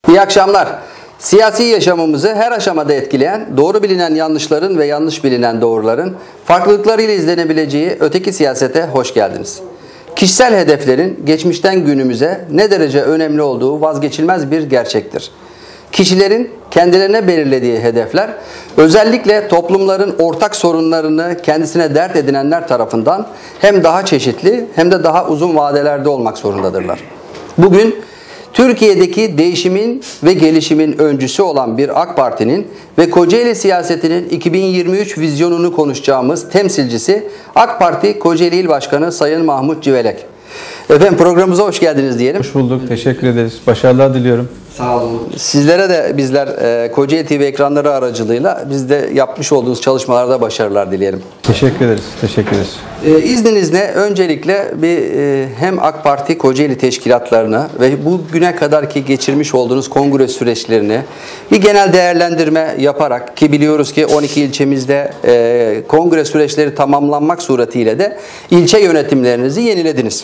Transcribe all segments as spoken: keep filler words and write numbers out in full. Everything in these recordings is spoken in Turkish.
İyi akşamlar. Siyasi yaşamımızı her aşamada etkileyen, doğru bilinen yanlışların ve yanlış bilinen doğruların farklılıklarıyla izlenebileceği öteki siyasete hoş geldiniz. Kişisel hedeflerin geçmişten günümüze ne derece önemli olduğu vazgeçilmez bir gerçektir. Kişilerin kendilerine belirlediği hedefler, özellikle toplumların ortak sorunlarını kendisine dert edinenler tarafından hem daha çeşitli hem de daha uzun vadelerde olmak zorundadırlar. Bugün Türkiye'deki değişimin ve gelişimin öncüsü olan bir AK Parti'nin ve Kocaeli siyasetinin iki bin yirmi üç vizyonunu konuşacağımız temsilcisi AK Parti Kocaeli İl Başkanı Sayın Mahmut Civelek. Efendim programımıza hoş geldiniz diyelim. Hoş bulduk. Teşekkür ederiz. Başarılar diliyorum. Sağ olun. Sizlere de bizler e, Kocaeli T V ekranları aracılığıyla biz de yapmış olduğunuz çalışmalarda başarılar dileyelim. Teşekkür ederiz. Teşekkür ederiz. E, izninizle öncelikle bir e, hem AK Parti Kocaeli teşkilatlarına ve bugüne kadarki geçirmiş olduğunuz kongre süreçlerini bir genel değerlendirme yaparak, ki biliyoruz ki on iki ilçemizde e, kongre süreçleri tamamlanmak suretiyle de ilçe yönetimlerinizi yenilediniz.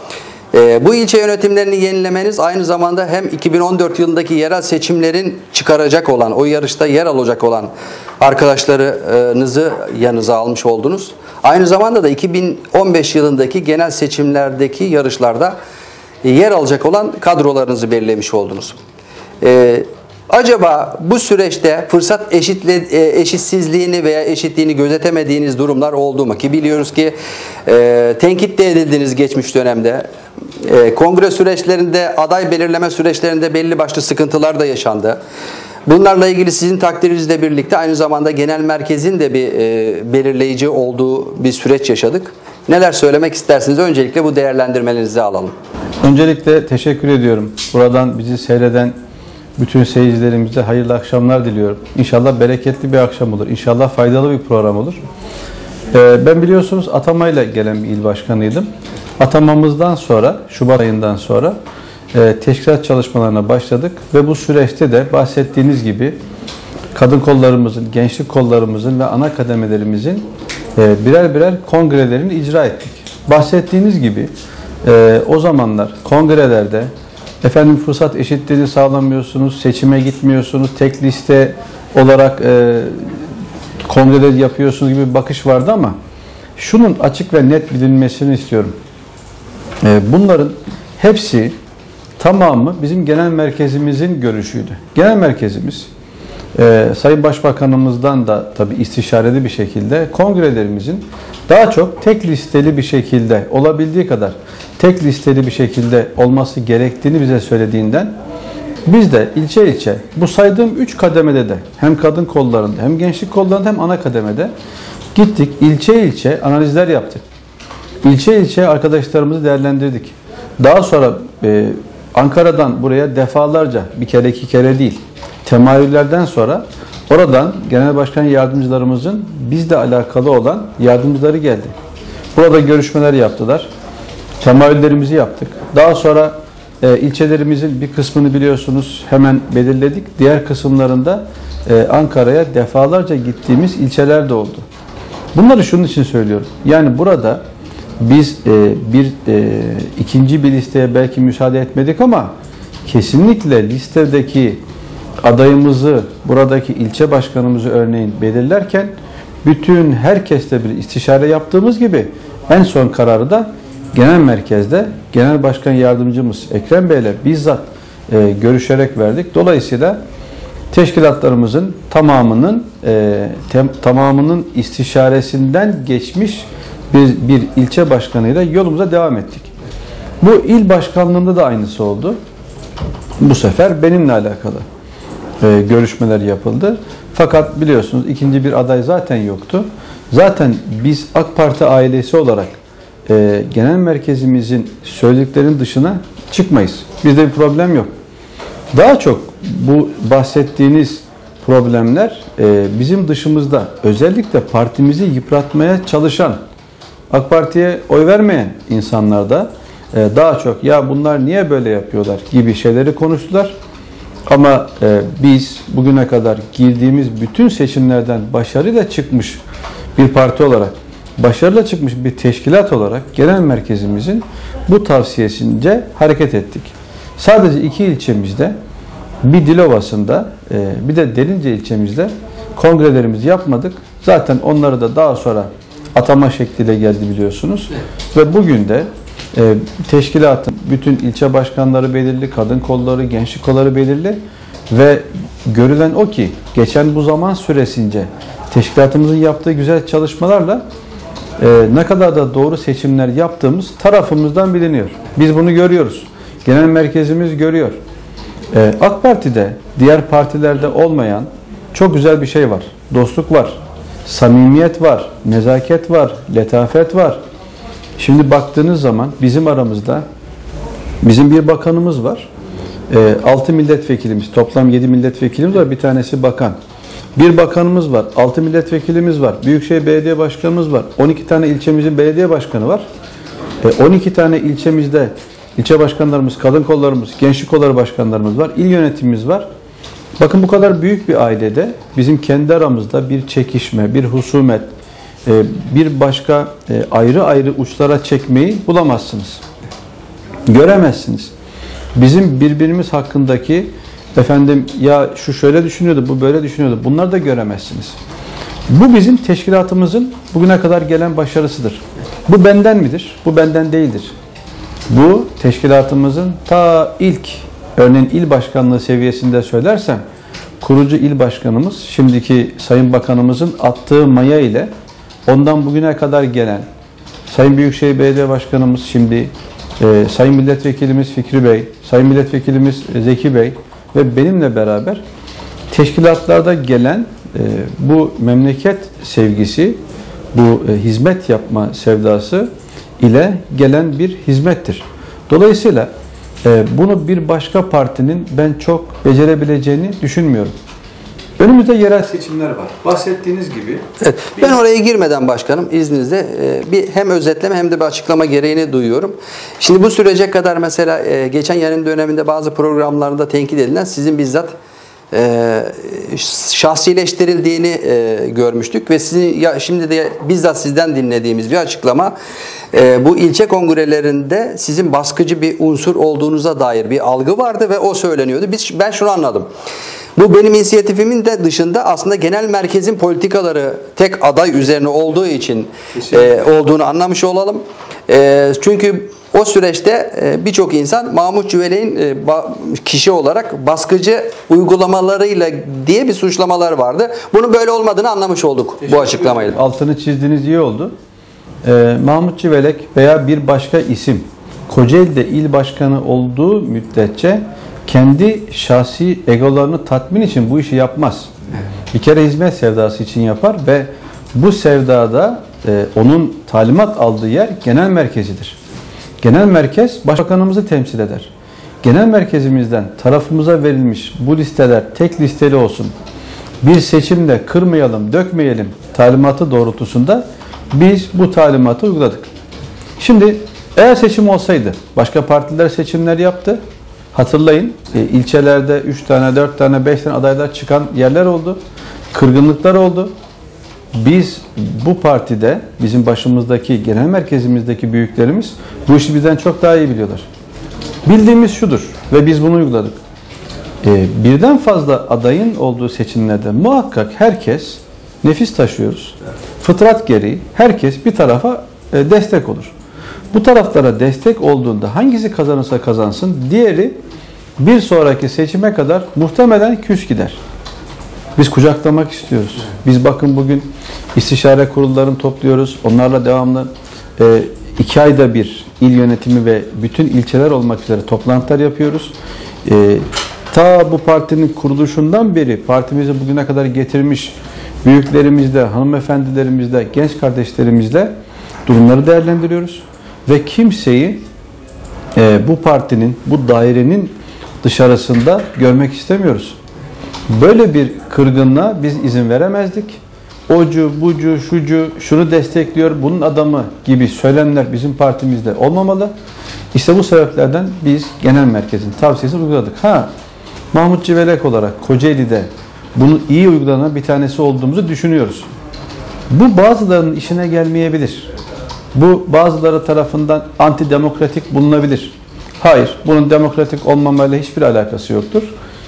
Bu ilçe yönetimlerini yenilemeniz aynı zamanda hem iki bin on dört yılındaki yerel seçimlerin çıkaracak olan, o yarışta yer alacak olan arkadaşlarınızı yanınıza almış oldunuz. Aynı zamanda da iki bin on beş yılındaki genel seçimlerdeki yarışlarda yer alacak olan kadrolarınızı belirlemiş oldunuz. Ee, acaba bu süreçte fırsat eşitle, eşitsizliğini veya eşitliğini gözetemediğiniz durumlar oldu mu? Ki biliyoruz ki e, tenkit de edildiniz geçmiş dönemde. E, kongre süreçlerinde, aday belirleme süreçlerinde belli başlı sıkıntılar da yaşandı. Bunlarla ilgili sizin takdirinizle birlikte aynı zamanda genel merkezin de bir e, belirleyici olduğu bir süreç yaşadık. Neler söylemek istersiniz? Öncelikle bu değerlendirmelerinizi alalım. Öncelikle teşekkür ediyorum. Buradan bizi seyreden bütün seyircilerimize hayırlı akşamlar diliyorum. İnşallah bereketli bir akşam olur. İnşallah faydalı bir program olur. E, ben biliyorsunuz atamayla gelen bir il başkanıydım. Atamamızdan sonra, Şubat ayından sonra e, teşkilat çalışmalarına başladık ve bu süreçte de bahsettiğiniz gibi kadın kollarımızın, gençlik kollarımızın ve ana kademelerimizin e, birer birer kongrelerini icra ettik. Bahsettiğiniz gibi e, o zamanlar kongrelerde efendim fırsat eşitliğini sağlamıyorsunuz, seçime gitmiyorsunuz, tek liste olarak e, kongreler yapıyorsunuz gibi bir bakış vardı ama şunun açık ve net bilinmesini istiyorum. Bunların hepsi tamamı bizim genel merkezimizin görüşüydü. Genel merkezimiz e, Sayın Başbakanımızdan da tabii istişareli bir şekilde kongrelerimizin daha çok tek listeli bir şekilde olabildiği kadar tek listeli bir şekilde olması gerektiğini bize söylediğinden biz de ilçe ilçe bu saydığım üç kademede de hem kadın kollarında hem gençlik kollarında hem ana kademede gittik, ilçe ilçe analizler yaptık. İlçe ilçe arkadaşlarımızı değerlendirdik. Daha sonra e, Ankara'dan buraya defalarca, bir kere iki kere değil, temayüllerden sonra oradan genel başkan yardımcılarımızın bizle alakalı olan yardımcıları geldi. Burada görüşmeler yaptılar. Temayüllerimizi yaptık. Daha sonra e, ilçelerimizin bir kısmını biliyorsunuz hemen belirledik. Diğer kısımlarında e, Ankara'ya defalarca gittiğimiz ilçeler de oldu. Bunları şunun için söylüyorum. Yani burada biz e, bir e, ikinci bir listeye belki müsaade etmedik ama kesinlikle listedeki adayımızı, buradaki ilçe başkanımızı örneğin belirlerken bütün herkesle bir istişare yaptığımız gibi en son kararı da genel merkezde genel başkan yardımcımız Ekrem Bey ile bizzat e, görüşerek verdik. Dolayısıyla teşkilatlarımızın tamamının e, tem, tamamının istişaresinden geçmiş bir, bir ilçe başkanıyla yolumuza devam ettik. Bu il başkanlığında da aynısı oldu. Bu sefer benimle alakalı e, görüşmeler yapıldı. Fakat biliyorsunuz ikinci bir aday zaten yoktu. Zaten biz AK Parti ailesi olarak e, genel merkezimizin söylediklerinin dışına çıkmayız. Bizde bir problem yok. Daha çok bu bahsettiğiniz problemler e, bizim dışımızda, özellikle partimizi yıpratmaya çalışan, AK Parti'ye oy vermeyen insanlarda e, daha çok ya bunlar niye böyle yapıyorlar gibi şeyleri konuştular. Ama e, biz bugüne kadar girdiğimiz bütün seçimlerden başarıyla çıkmış bir parti olarak, başarıyla çıkmış bir teşkilat olarak genel merkezimizin bu tavsiyesince hareket ettik. Sadece iki ilçemizde bir Dilovası'nda e, bir de Derince ilçemizde kongrelerimizi yapmadık. Zaten onları da daha sonra atama şekliyle geldi biliyorsunuz. Ve bugün de e, teşkilatın bütün ilçe başkanları belirli, kadın kolları, gençlik kolları belirli ve görülen o ki geçen bu zaman süresince teşkilatımızın yaptığı güzel çalışmalarla e, ne kadar da doğru seçimler yaptığımız tarafımızdan biliniyor. Biz bunu görüyoruz. Genel merkezimiz görüyor. E, AK Parti'de diğer partilerde olmayan çok güzel bir şey var. Dostluk var. Samimiyet var, nezaket var, letafet var. Şimdi baktığınız zaman bizim aramızda bizim bir bakanımız var. altı milletvekilimiz, toplam yedi milletvekilimiz var. Bir tanesi bakan. Bir bakanımız var, altı milletvekilimiz var. Büyükşehir Belediye Başkanımız var. on iki tane ilçemizin belediye başkanı var. on iki tane ilçemizde ilçe başkanlarımız, kadın kollarımız, gençlik kolları başkanlarımız var. İl yönetimimiz var. Bakın bu kadar büyük bir ailede bizim kendi aramızda bir çekişme, bir husumet, bir başka ayrı ayrı uçlara çekmeyi bulamazsınız. Göremezsiniz. Bizim birbirimiz hakkındaki efendim ya şu şöyle düşünüyordu, bu böyle düşünüyordu. Bunları da göremezsiniz. Bu bizim teşkilatımızın bugüne kadar gelen başarısıdır. Bu benden midir? Bu benden değildir. Bu teşkilatımızın ta ilk örneğin il başkanlığı seviyesinde söylersem kurucu il başkanımız şimdiki Sayın Bakanımızın attığı maya ile ondan bugüne kadar gelen Sayın Büyükşehir Belediye Başkanımız şimdi e, Sayın Milletvekilimiz Fikri Bey, Sayın Milletvekilimiz Zeki Bey ve benimle beraber teşkilatlarda gelen e, bu memleket sevgisi, bu e, hizmet yapma sevdası ile gelen bir hizmettir. Dolayısıyla bunu bir başka partinin ben çok becerebileceğini düşünmüyorum. Önümüzde yerel seçimler var. Bahsettiğiniz gibi. Evet, ben oraya girmeden başkanım izninizle bir hem özetleme hem de bir açıklama gereğini duyuyorum. Şimdi bu sürece kadar mesela geçen yayın döneminde bazı programlarda tenkit edilen sizin bizzat e, şahsileştirildiğini e, görmüştük ve sizin ya şimdi de bizzat sizden dinlediğimiz bir açıklama e, bu ilçe kongrelerinde sizin baskıcı bir unsur olduğunuza dair bir algı vardı ve o söyleniyordu. Biz ben şunu anladım. Bu benim inisiyatifimin de dışında aslında genel merkezin politikaları tek aday üzerine olduğu için e, olduğunu anlamış olalım. E, çünkü o süreçte e, birçok insan Mahmut Cüvelek'in e, kişi olarak baskıcı uygulamalarıyla diye bir suçlamalar vardı. Bunun böyle olmadığını anlamış olduk bu açıklamayla. Altını çizdiğiniz iyi oldu. E, Mahmut Cüvelek veya bir başka isim Kocaeli'de il başkanı olduğu müddetçe kendi şahsi egolarını tatmin için bu işi yapmaz. Bir kere hizmet sevdası için yapar ve bu sevdada e, onun talimat aldığı yer genel merkezidir. Genel merkez başbakanımızı temsil eder. Genel merkezimizden tarafımıza verilmiş bu listeler tek listeli olsun. Bir seçimde kırmayalım, dökmeyelim talimatı doğrultusunda biz bu talimatı uyguladık. Şimdi eğer seçim olsaydı, başka partiler seçimler yaptı. Hatırlayın e, ilçelerde üç tane, dört tane, beş tane adaylar çıkan yerler oldu. Kırgınlıklar oldu. Biz bu partide, bizim başımızdaki, genel merkezimizdeki büyüklerimiz bu işi bizden çok daha iyi biliyorlar. Bildiğimiz şudur ve biz bunu uyguladık. E, birden fazla adayın olduğu seçimlerde muhakkak herkes nefis taşıyoruz. Fıtrat gereği herkes bir tarafa e, destek olur. Bu taraflara destek olduğunda hangisi kazanırsa kazansın, diğeri bir sonraki seçime kadar muhtemelen küs gider. Biz kucaklamak istiyoruz. Biz bakın bugün istişare kurullarını topluyoruz. Onlarla devamlı e, iki ayda bir il yönetimi ve bütün ilçeler olmak üzere toplantılar yapıyoruz. E, ta bu partinin kuruluşundan beri partimizi bugüne kadar getirmiş büyüklerimizle, hanımefendilerimizle, genç kardeşlerimizle durumları değerlendiriyoruz. Ve kimseyi e, bu partinin, bu dairenin dışarısında görmek istemiyoruz. Böyle bir kırgınlığa biz izin veremezdik. Ocu, bucu, şucu, şunu destekliyor, bunun adamı gibi söylemler bizim partimizde olmamalı. İşte bu sebeplerden biz genel merkezin tavsiyesini uyguladık. Ha, Mahmut Cüvelek olarak Kocaeli'de bunu iyi uygulanan bir tanesi olduğumuzu düşünüyoruz. Bu bazılarının işine gelmeyebilir. Bu bazıları tarafından antidemokratik bulunabilir. Hayır, bunun demokratik olmamayla hiçbir alakası yoktur.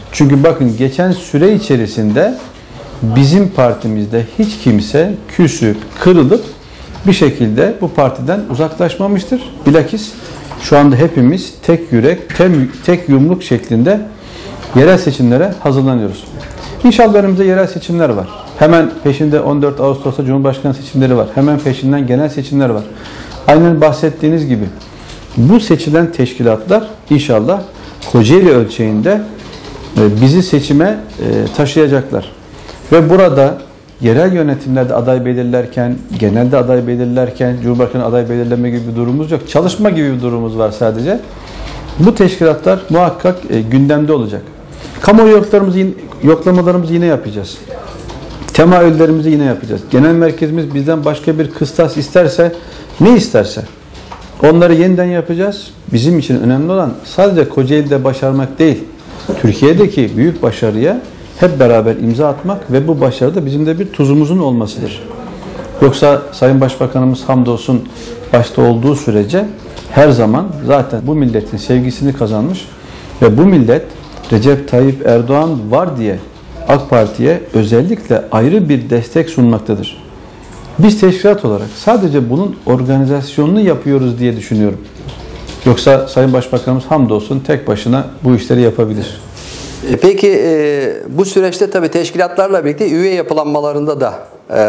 Çünkü bakın geçen süre içerisinde bizim partimizde hiç kimse küsüp, kırılıp bir şekilde bu partiden uzaklaşmamıştır. Bilakis şu anda hepimiz tek yürek, tek yumruk şeklinde yerel seçimlere hazırlanıyoruz. İnşallah önümüzde yerel seçimler var. Hemen peşinde on dört Ağustos'ta Cumhurbaşkanı seçimleri var. Hemen peşinden genel seçimler var. Aynen bahsettiğiniz gibi bu seçilen teşkilatlar inşallah Kocaeli ölçeğinde bizi seçime taşıyacaklar. Ve burada yerel yönetimlerde aday belirlerken, genelde aday belirlerken, Cumhurbaşkanı aday belirleme gibi bir durumumuz yok. Çalışma gibi bir durumumuz var sadece. Bu teşkilatlar muhakkak gündemde olacak. Kamuoyu yoklamalarımızı, yoklamalarımızı yine yapacağız. Temayüllerimizi yine yapacağız. Genel merkezimiz bizden başka bir kıstas isterse, ne isterse onları yeniden yapacağız. Bizim için önemli olan sadece Kocaeli'de başarmak değil, Türkiye'deki büyük başarıya hep beraber imza atmak ve bu başarıda bizim de bir tuzumuzun olmasıdır. Yoksa Sayın Başbakanımız hamdolsun başta olduğu sürece her zaman zaten bu milletin sevgisini kazanmış ve bu millet Recep Tayyip Erdoğan var diye AK Parti'ye özellikle ayrı bir destek sunmaktadır. Biz teşkilat olarak sadece bunun organizasyonunu yapıyoruz diye düşünüyorum. Yoksa Sayın Başbakanımız hamdolsun tek başına bu işleri yapabilir. Peki bu süreçte tabii teşkilatlarla birlikte üye yapılanmalarında da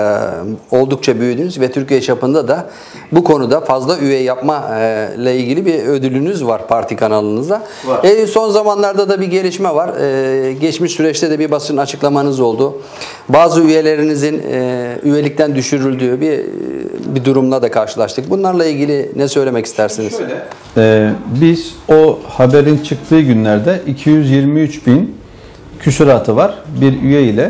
oldukça büyüdünüz ve Türkiye çapında da bu konuda fazla üye yapma ile ilgili bir ödülünüz var parti kanalınızda. Var. E, son zamanlarda da bir gelişme var. E, geçmiş süreçte de bir basın açıklamanız oldu. Bazı üyelerinizin e, üyelikten düşürüldüğü bir bir durumla da karşılaştık. Bunlarla ilgili ne söylemek istersiniz? Şöyle, e, biz o haberin çıktığı günlerde iki yüz yirmi üç bin küsuratı var bir üye ile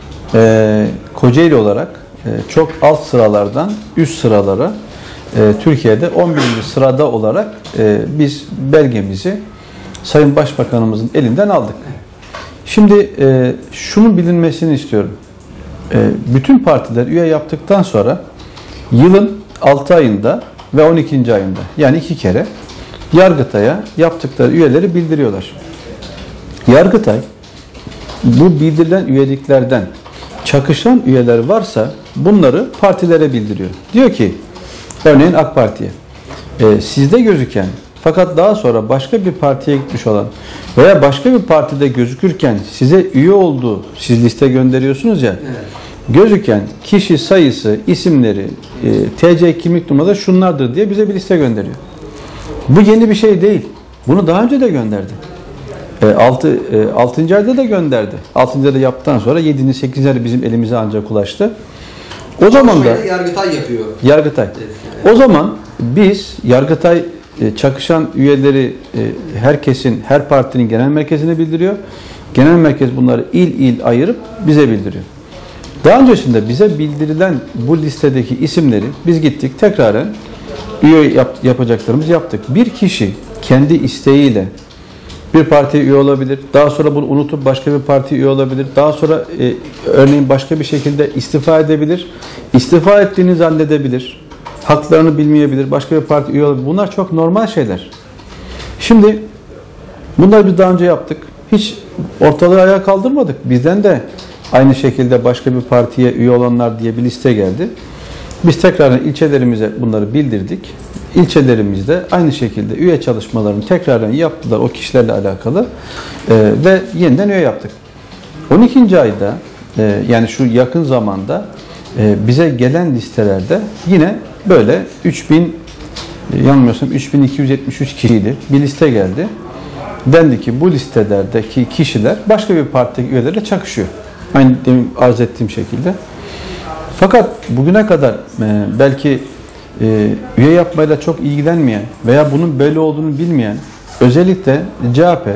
e, Kocaeli olarak e, çok alt sıralardan üst sıralara e, Türkiye'de on birinci sırada olarak e, biz belgemizi Sayın Başbakanımızın elinden aldık. Şimdi e, şunun bilinmesini istiyorum. E, bütün partiler üye yaptıktan sonra yılın altı ayında ve on ikinci ayında yani iki kere Yargıtay'a yaptıkları üyeleri bildiriyorlar. Yargıtay bu bildirilen üyeliklerden çakışan üyeler varsa bunları partilere bildiriyor. Diyor ki örneğin AK Parti'ye e, sizde gözüken fakat daha sonra başka bir partiye gitmiş olan veya başka bir partide gözükürken size üye olduğu siz liste gönderiyorsunuz ya evet. Gözüken kişi sayısı, isimleri, e, T C kimlik numaraları şunlardır diye bize bir liste gönderiyor. Bu yeni bir şey değil. Bunu daha önce de gönderdi. E, altı, e, altıncı ayda da gönderdi. altıncı ayda yaptıktan sonra yedinci sekizinci ayda bizim elimize ancak ulaştı. O zaman da Yargıtay yapıyor. Yargıtay. Evet. O zaman biz Yargıtay e, çakışan üyeleri e, herkesin, her partinin genel merkezine bildiriyor. Genel merkez bunları il il ayırıp bize bildiriyor. Daha öncesinde bize bildirilen bu listedeki isimleri biz gittik tekraren üye yap, yapacaklarımızı yaptık. Bir kişi kendi isteğiyle bir partiye üye olabilir. Daha sonra bunu unutup başka bir partiye üye olabilir. Daha sonra e, örneğin başka bir şekilde istifa edebilir. İstifa ettiğini zannedebilir. Haklarını bilmeyebilir. Başka bir parti üye olabilir. Bunlar çok normal şeyler. Şimdi bunları biz daha önce yaptık. Hiç ortalığı ayağa kaldırmadık. Bizden de aynı şekilde başka bir partiye üye olanlar diye bir liste geldi. Biz tekrar ilçelerimize bunları bildirdik. İlçelerimizde aynı şekilde üye çalışmalarını tekrar yaptılar o kişilerle alakalı ee, ve yeniden üye yaptık. on ikinci ayda e, yani şu yakın zamanda e, bize gelen listelerde yine böyle üç bin yanılmıyorsam üç bin iki yüz yetmiş üç kişiydi bir liste geldi. Dendi ki bu listelerdeki kişiler başka bir parti üyelerle çakışıyor. Aynı demin arz ettiğim şekilde. Fakat bugüne kadar e, belki e, üye yapmayla çok ilgilenmeyen veya bunun böyle olduğunu bilmeyen özellikle C H P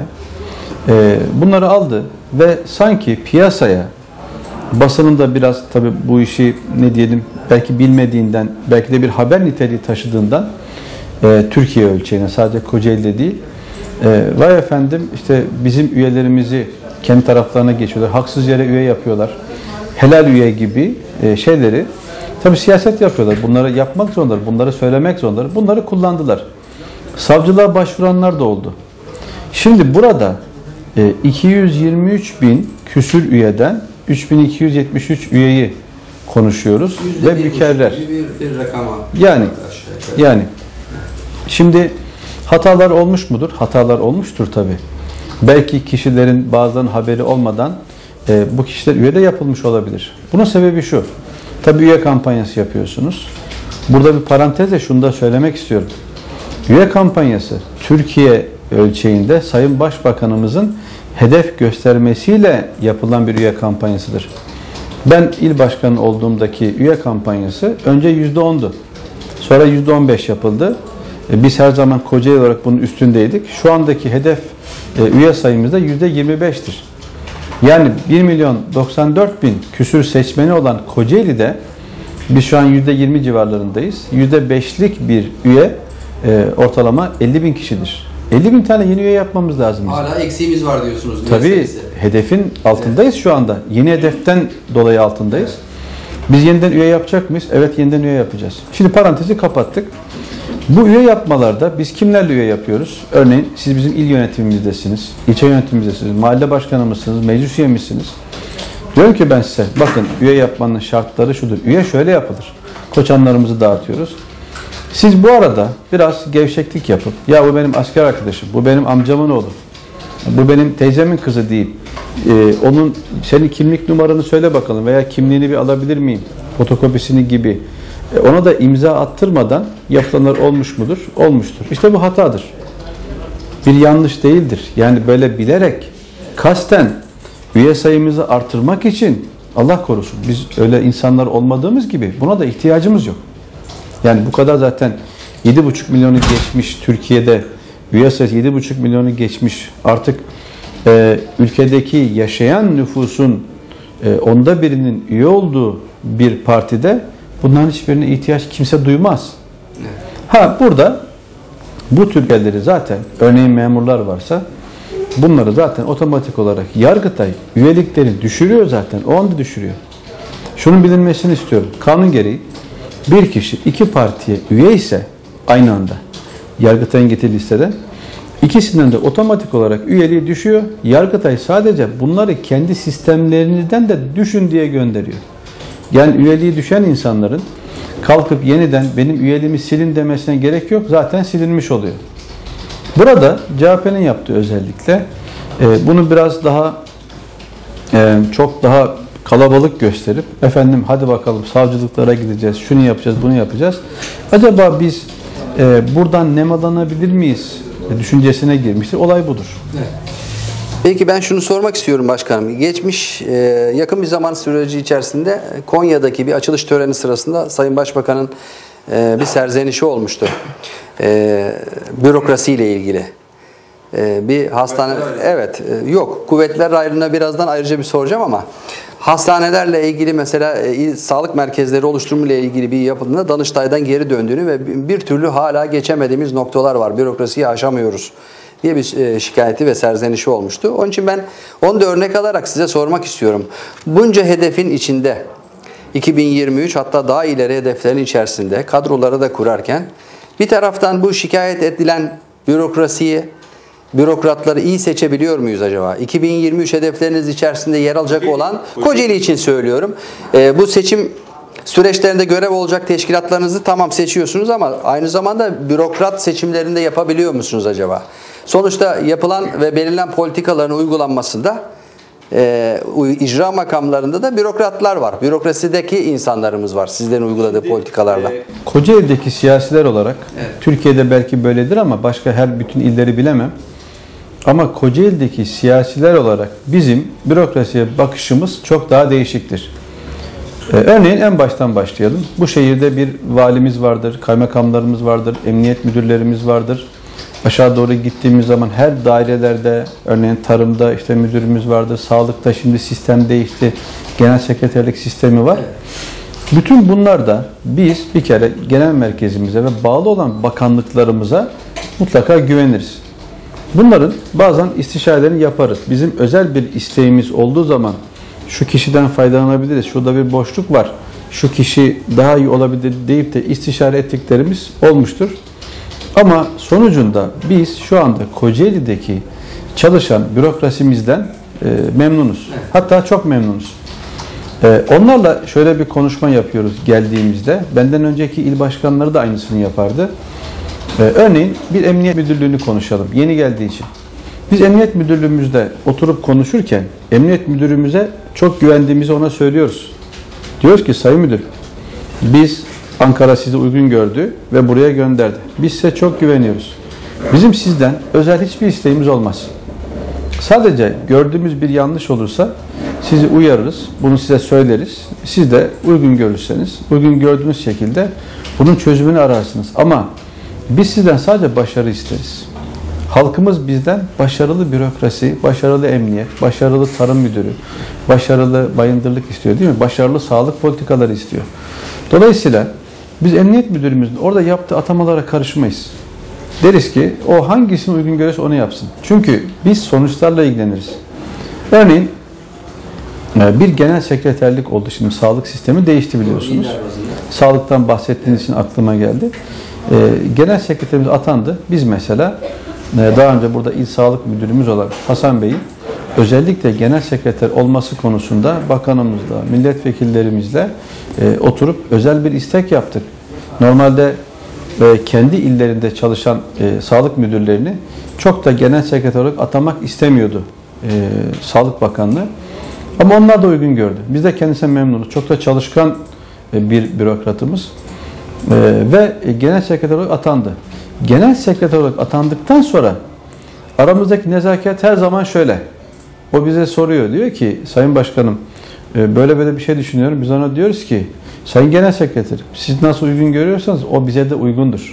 e, bunları aldı ve sanki piyasaya basının da biraz tabii bu işi ne diyelim belki bilmediğinden belki de bir haber niteliği taşıdığından e, Türkiye ölçeğine sadece Kocaeli'de değil e, vay efendim işte bizim üyelerimizi kendi taraflarına geçiyorlar. Haksız yere üye yapıyorlar. Helal üye gibi e, şeyleri tabii siyaset yapıyorlar. Bunları yapmak zorundalar. Bunları söylemek zorundalar. Bunları kullandılar. Savcılığa başvuranlar da oldu. Şimdi burada iki yüz yirmi üç bin küsür üyeden üç bin iki yüz yetmiş üç üyeyi konuşuyoruz ve mükerrer. Bir, bir rakama. Yani yani şimdi hatalar olmuş mudur? Hatalar olmuştur tabii. Belki kişilerin bazen haberi olmadan e, bu kişiler üye de yapılmış olabilir. Bunun sebebi şu. Tabii üye kampanyası yapıyorsunuz. Burada bir parantezle şunu da söylemek istiyorum. Üye kampanyası Türkiye ölçeğinde Sayın Başbakanımızın hedef göstermesiyle yapılan bir üye kampanyasıdır. Ben il başkanı olduğumdaki üye kampanyası önce yüzde ondu. Sonra yüzde on beş yapıldı. Biz her zaman Kocaeli olarak bunun üstündeydik. Şu andaki hedef üye sayımız da yüzde yirmi beştir. Yani bir milyon doksan dört bin küsür seçmeni olan Kocaeli'de biz şu an yüzde yirmi civarlarındayız. yüzde beşlik bir üye ortalama elli bin kişidir. elli bin tane yeni üye yapmamız lazım. Hala eksiğimiz var diyorsunuz. Tabii hedefin altındayız evet. Şu anda. Yeni hedeften dolayı altındayız. Evet. Biz yeniden üye yapacak mıyız? Evet, yeniden üye yapacağız. Şimdi parantezi kapattık. Bu üye yapmalarda biz kimlerle üye yapıyoruz? Örneğin siz bizim il yönetimimizdesiniz, ilçe yönetimimizdesiniz, mahalle başkanımızsınız, meclis üyemizsiniz. Diyorum ki ben size, bakın üye yapmanın şartları şudur. Üye şöyle yapılır. Koçanlarımızı dağıtıyoruz. Siz bu arada biraz gevşeklik yapıp, ya bu benim asker arkadaşım, bu benim amcamın oğlu, bu benim teyzemin kızı değil. Ee, onun senin kimlik numaranı söyle bakalım veya kimliğini bir alabilir miyim? Fotokopisini gibi. Ee, ona da imza attırmadan yapılanlar olmuş mudur? Olmuştur. İşte bu hatadır. Bir yanlış değildir. Yani böyle bilerek, kasten üye sayımızı artırmak için Allah korusun. Biz öyle insanlar olmadığımız gibi buna da ihtiyacımız yok. Yani bu kadar zaten yedi buçuk milyonu geçmiş Türkiye'de üye sayısı yedi buçuk milyonu geçmiş. Artık e, ülkedeki yaşayan nüfusun e, onda birinin üye olduğu bir partide bunların hiçbirine ihtiyaç kimse duymaz. Ha burada bu tür yerleri zaten örneğin memurlar varsa bunları zaten otomatik olarak Yargıtay üyelikleri düşürüyor zaten. O anda düşürüyor. Şunun bilinmesini istiyorum. Kanun gereği bir kişi iki partiye üye ise aynı anda Yargıtay'ın getirdiği listede ikisinden de otomatik olarak üyeliği düşüyor. Yargıtay sadece bunları kendi sistemlerinizden de düşün diye gönderiyor. Yani üyeliği düşen insanların kalkıp yeniden benim üyeliğimi silin demesine gerek yok. Zaten silinmiş oluyor. Burada C H P'nin yaptığı özellikle e, bunu biraz daha e, çok daha kalabalık gösterip efendim hadi bakalım savcılıklara gideceğiz, şunu yapacağız, bunu yapacağız. Acaba biz e, buradan nemalanabilir miyiz e, düşüncesine girmiştir. Olay budur. Evet. Peki ben şunu sormak istiyorum başkanım. Geçmiş e, yakın bir zaman süreci içerisinde Konya'daki bir açılış töreni sırasında Sayın Başbakan'ın e, bir serzenişi olmuştu. E, bürokrasiyle ilgili. E, bir hastane evet e, yok kuvvetler ayrılığına birazdan ayrıca bir soracağım ama hastanelerle ilgili mesela e, sağlık merkezleri oluşturumu ile ilgili bir yapıldığında Danıştay'dan geri döndüğünü ve bir türlü hala geçemediğimiz noktalar var. Bürokrasiyi aşamıyoruz diye bir e, şikayeti ve serzenişi olmuştu. Onun için ben onu da örnek alarak size sormak istiyorum. Bunca hedefin içinde iki bin yirmi üç hatta daha ileri hedeflerin içerisinde kadroları da kurarken bir taraftan bu şikayet edilen bürokrasiyi, bürokratları iyi seçebiliyor muyuz acaba? iki bin yirmi üç hedefleriniz içerisinde yer alacak olan Kocaeli için söylüyorum. E, bu seçim süreçlerinde görev olacak teşkilatlarınızı tamam seçiyorsunuz ama aynı zamanda bürokrat seçimlerinde yapabiliyor musunuz acaba? Sonuçta yapılan ve belirlenen politikaların uygulanmasında e, icra makamlarında da bürokratlar var. Bürokrasideki insanlarımız var sizlerin uyguladığı politikalarla. Kocaeli'deki siyasiler olarak evet. Türkiye'de belki böyledir ama başka her bütün illeri bilemem. Ama Kocaeli'deki siyasiler olarak bizim bürokrasiye bakışımız çok daha değişiktir. Ee, örneğin en baştan başlayalım. Bu şehirde bir valimiz vardır, kaymakamlarımız vardır, emniyet müdürlerimiz vardır. Aşağı doğru gittiğimiz zaman her dairelerde, örneğin tarımda işte müdürümüz vardır, sağlıkta şimdi sistem değişti, genel sekreterlik sistemi var. Bütün bunlarda biz bir kere genel merkezimize ve bağlı olan bakanlıklarımıza mutlaka güveniriz. Bunların bazen istişarelerini yaparız. Bizim özel bir isteğimiz olduğu zaman şu kişiden faydalanabiliriz, şurada bir boşluk var, şu kişi daha iyi olabilir deyip de istişare ettiklerimiz olmuştur. Ama sonucunda biz şu anda Kocaeli'deki çalışan bürokrasimizden e, memnunuz. Hatta çok memnunuz. E, onlarla şöyle bir konuşma yapıyoruz geldiğimizde. Benden önceki il başkanları da aynısını yapardı. E, örneğin bir emniyet müdürlüğünü konuşalım. Yeni geldiği için. Biz emniyet müdürlüğümüzde oturup konuşurken emniyet müdürümüze çok güvendiğimizi ona söylüyoruz. Diyoruz ki sayın müdür, biz Ankara sizi uygun gördü ve buraya gönderdi. Biz size çok güveniyoruz. Bizim sizden özel hiçbir isteğimiz olmaz. Sadece gördüğümüz bir yanlış olursa sizi uyarırız, bunu size söyleriz. Siz de uygun görürseniz, uygun gördüğünüz şekilde bunun çözümünü ararsınız. Ama biz sizden sadece başarı isteriz. Halkımız bizden başarılı bürokrasi, başarılı emniyet, başarılı tarım müdürü, başarılı bayındırlık istiyor değil mi? Başarılı sağlık politikaları istiyor. Dolayısıyla biz emniyet müdürümüzün orada yaptığı atamalara karışmayız. Deriz ki o hangisini uygun görürse onu yapsın. Çünkü biz sonuçlarla ilgileniriz. Örneğin bir genel sekreterlik oldu. Şimdi sağlık sistemi değişti biliyorsunuz. Sağlıktan bahsettiğiniz için aklıma geldi. Genel sekreterimiz atandı. Biz mesela daha önce burada il sağlık müdürümüz olan Hasan Bey'in özellikle genel sekreter olması konusunda bakanımızla, milletvekillerimizle e, oturup özel bir istek yaptık. Normalde e, kendi illerinde çalışan e, sağlık müdürlerini çok da genel sekreter olarak atamak istemiyordu e, Sağlık Bakanlığı. Ama onlar da uygun gördü. Biz de kendisine memnunuz. Çok da çalışkan e, bir bürokratımız. E, ve e, genel sekreter olarak atandı. Genel sekreter olarak atandıktan sonra aramızdaki nezaket her zaman şöyle. O bize soruyor. Diyor ki Sayın Başkanım böyle böyle bir şey düşünüyorum. Biz ona diyoruz ki Sayın Genel Sekreter siz nasıl uygun görüyorsanız o bize de uygundur.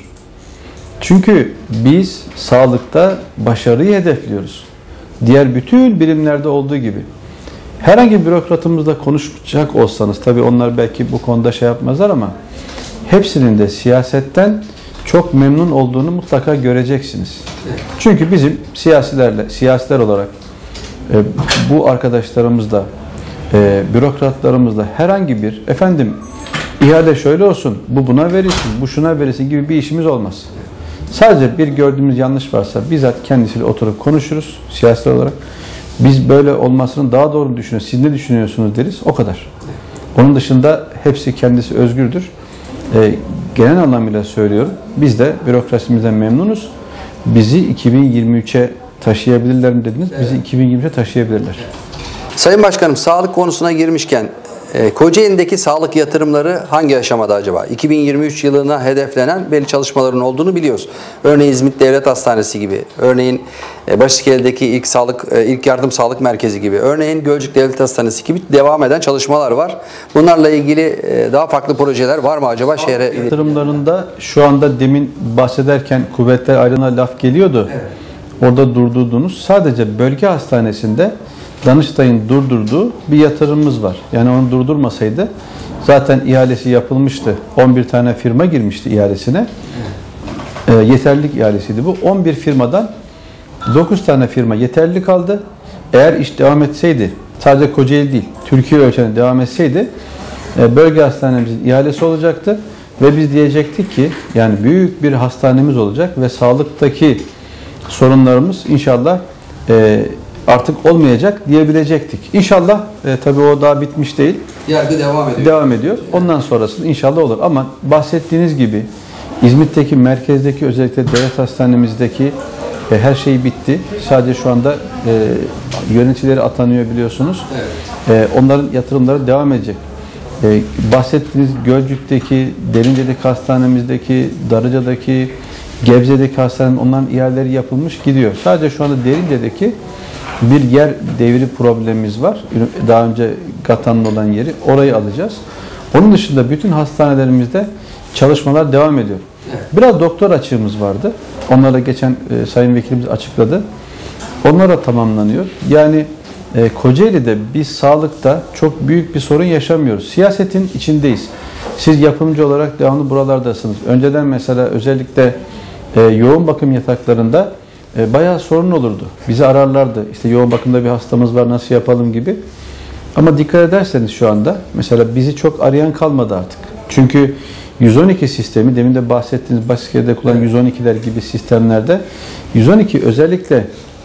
Çünkü biz sağlıkta başarıyı hedefliyoruz. Diğer bütün birimlerde olduğu gibi. Herhangi bir bürokratımızla konuşacak olsanız tabii onlar belki bu konuda şey yapmazlar ama hepsinin de siyasetten çok memnun olduğunu mutlaka göreceksiniz. Çünkü bizim siyasilerle, siyasiler olarak e, bu arkadaşlarımızla, e, bürokratlarımızla herhangi bir efendim ihale şöyle olsun, bu buna verilsin, bu şuna verilsin gibi bir işimiz olmaz. Sadece bir gördüğümüz yanlış varsa bizzat kendisiyle oturup konuşuruz siyasiler olarak. Biz böyle olmasının daha doğru düşünüyoruz. Siz ne düşünüyorsunuz deriz. O kadar. Onun dışında hepsi kendisi özgürdür. E, genel anlamıyla söylüyorum. Biz de bürokrasimizden memnunuz. Bizi iki bin yirmi üçe taşıyabilirler mi dediniz? Evet. Bizi iki bin yirmi üçe taşıyabilirler. Sayın Başkanım, sağlık konusuna girmişken e, Kocaeli'ndeki sağlık yatırımları hangi aşamada acaba? iki bin yirmi üç yılına hedeflenen belli çalışmaların olduğunu biliyoruz. Örneğin İzmit Devlet Hastanesi gibi, örneğin e, Başiskele'deki ilk sağlık e, ilk yardım sağlık merkezi gibi, örneğin Gölcük Devlet Hastanesi gibi devam eden çalışmalar var. Bunlarla ilgili e, daha farklı projeler var mı acaba şehre? Yatırımlarında şu anda demin bahsederken kuvvetler ayrına laf geliyordu. Evet. Orada durdurduğunuz sadece bölge hastanesinde Danıştay'ın durdurduğu bir yatırımımız var. Yani onu durdurmasaydı zaten ihalesi yapılmıştı. on bir tane firma girmişti ihalesine. E, yeterlilik ihalesiydi bu. on bir firmadan dokuz tane firma yeterli kaldı. Eğer iş devam etseydi, sadece Kocaeli değil, Türkiye ölçeğinde devam etseydi e, bölge hastanemizin ihalesi olacaktı. Ve biz diyecektik ki yani büyük bir hastanemiz olacak ve sağlıktaki sorunlarımız inşallah e, artık olmayacak diyebilecektik. İnşallah e, tabii o daha bitmiş değil. Yargı devam ediyor. Devam ediyor. Ondan sonrasında inşallah olur. Ama bahsettiğiniz gibi İzmit'teki merkezdeki özellikle devlet hastanemizdeki e, her şey bitti. Sadece şu anda e, yöneticileri atanıyor biliyorsunuz. Evet. E, onların yatırımları devam edecek. E, bahsettiğiniz Gölcük'teki, Derince'deki hastanemizdeki, Darıca'daki, Gebze'deki hastanenin onların ihaleleri yapılmış gidiyor. Sadece şu anda Derince'deki bir yer devri problemimiz var. Daha önce Gatan'ın olan yeri. Orayı alacağız. Onun dışında bütün hastanelerimizde çalışmalar devam ediyor. Biraz doktor açığımız vardı. Onlara geçen e, Sayın Vekilimiz açıkladı. Onlar da tamamlanıyor. Yani e, Kocaeli'de biz sağlıkta çok büyük bir sorun yaşamıyoruz. Siyasetin içindeyiz. Siz yapımcı olarak devamlı buralardasınız. Önceden mesela özellikle e, yoğun bakım yataklarında e, bayağı sorun olurdu. Bizi ararlardı. İşte yoğun bakımda bir hastamız var nasıl yapalım gibi. Ama dikkat ederseniz şu anda mesela bizi çok arayan kalmadı artık. Çünkü yüz on iki sistemi, demin de bahsettiğiniz Başiskele'de kullanılan yüz on ikiler gibi sistemlerde yüz on iki özellikle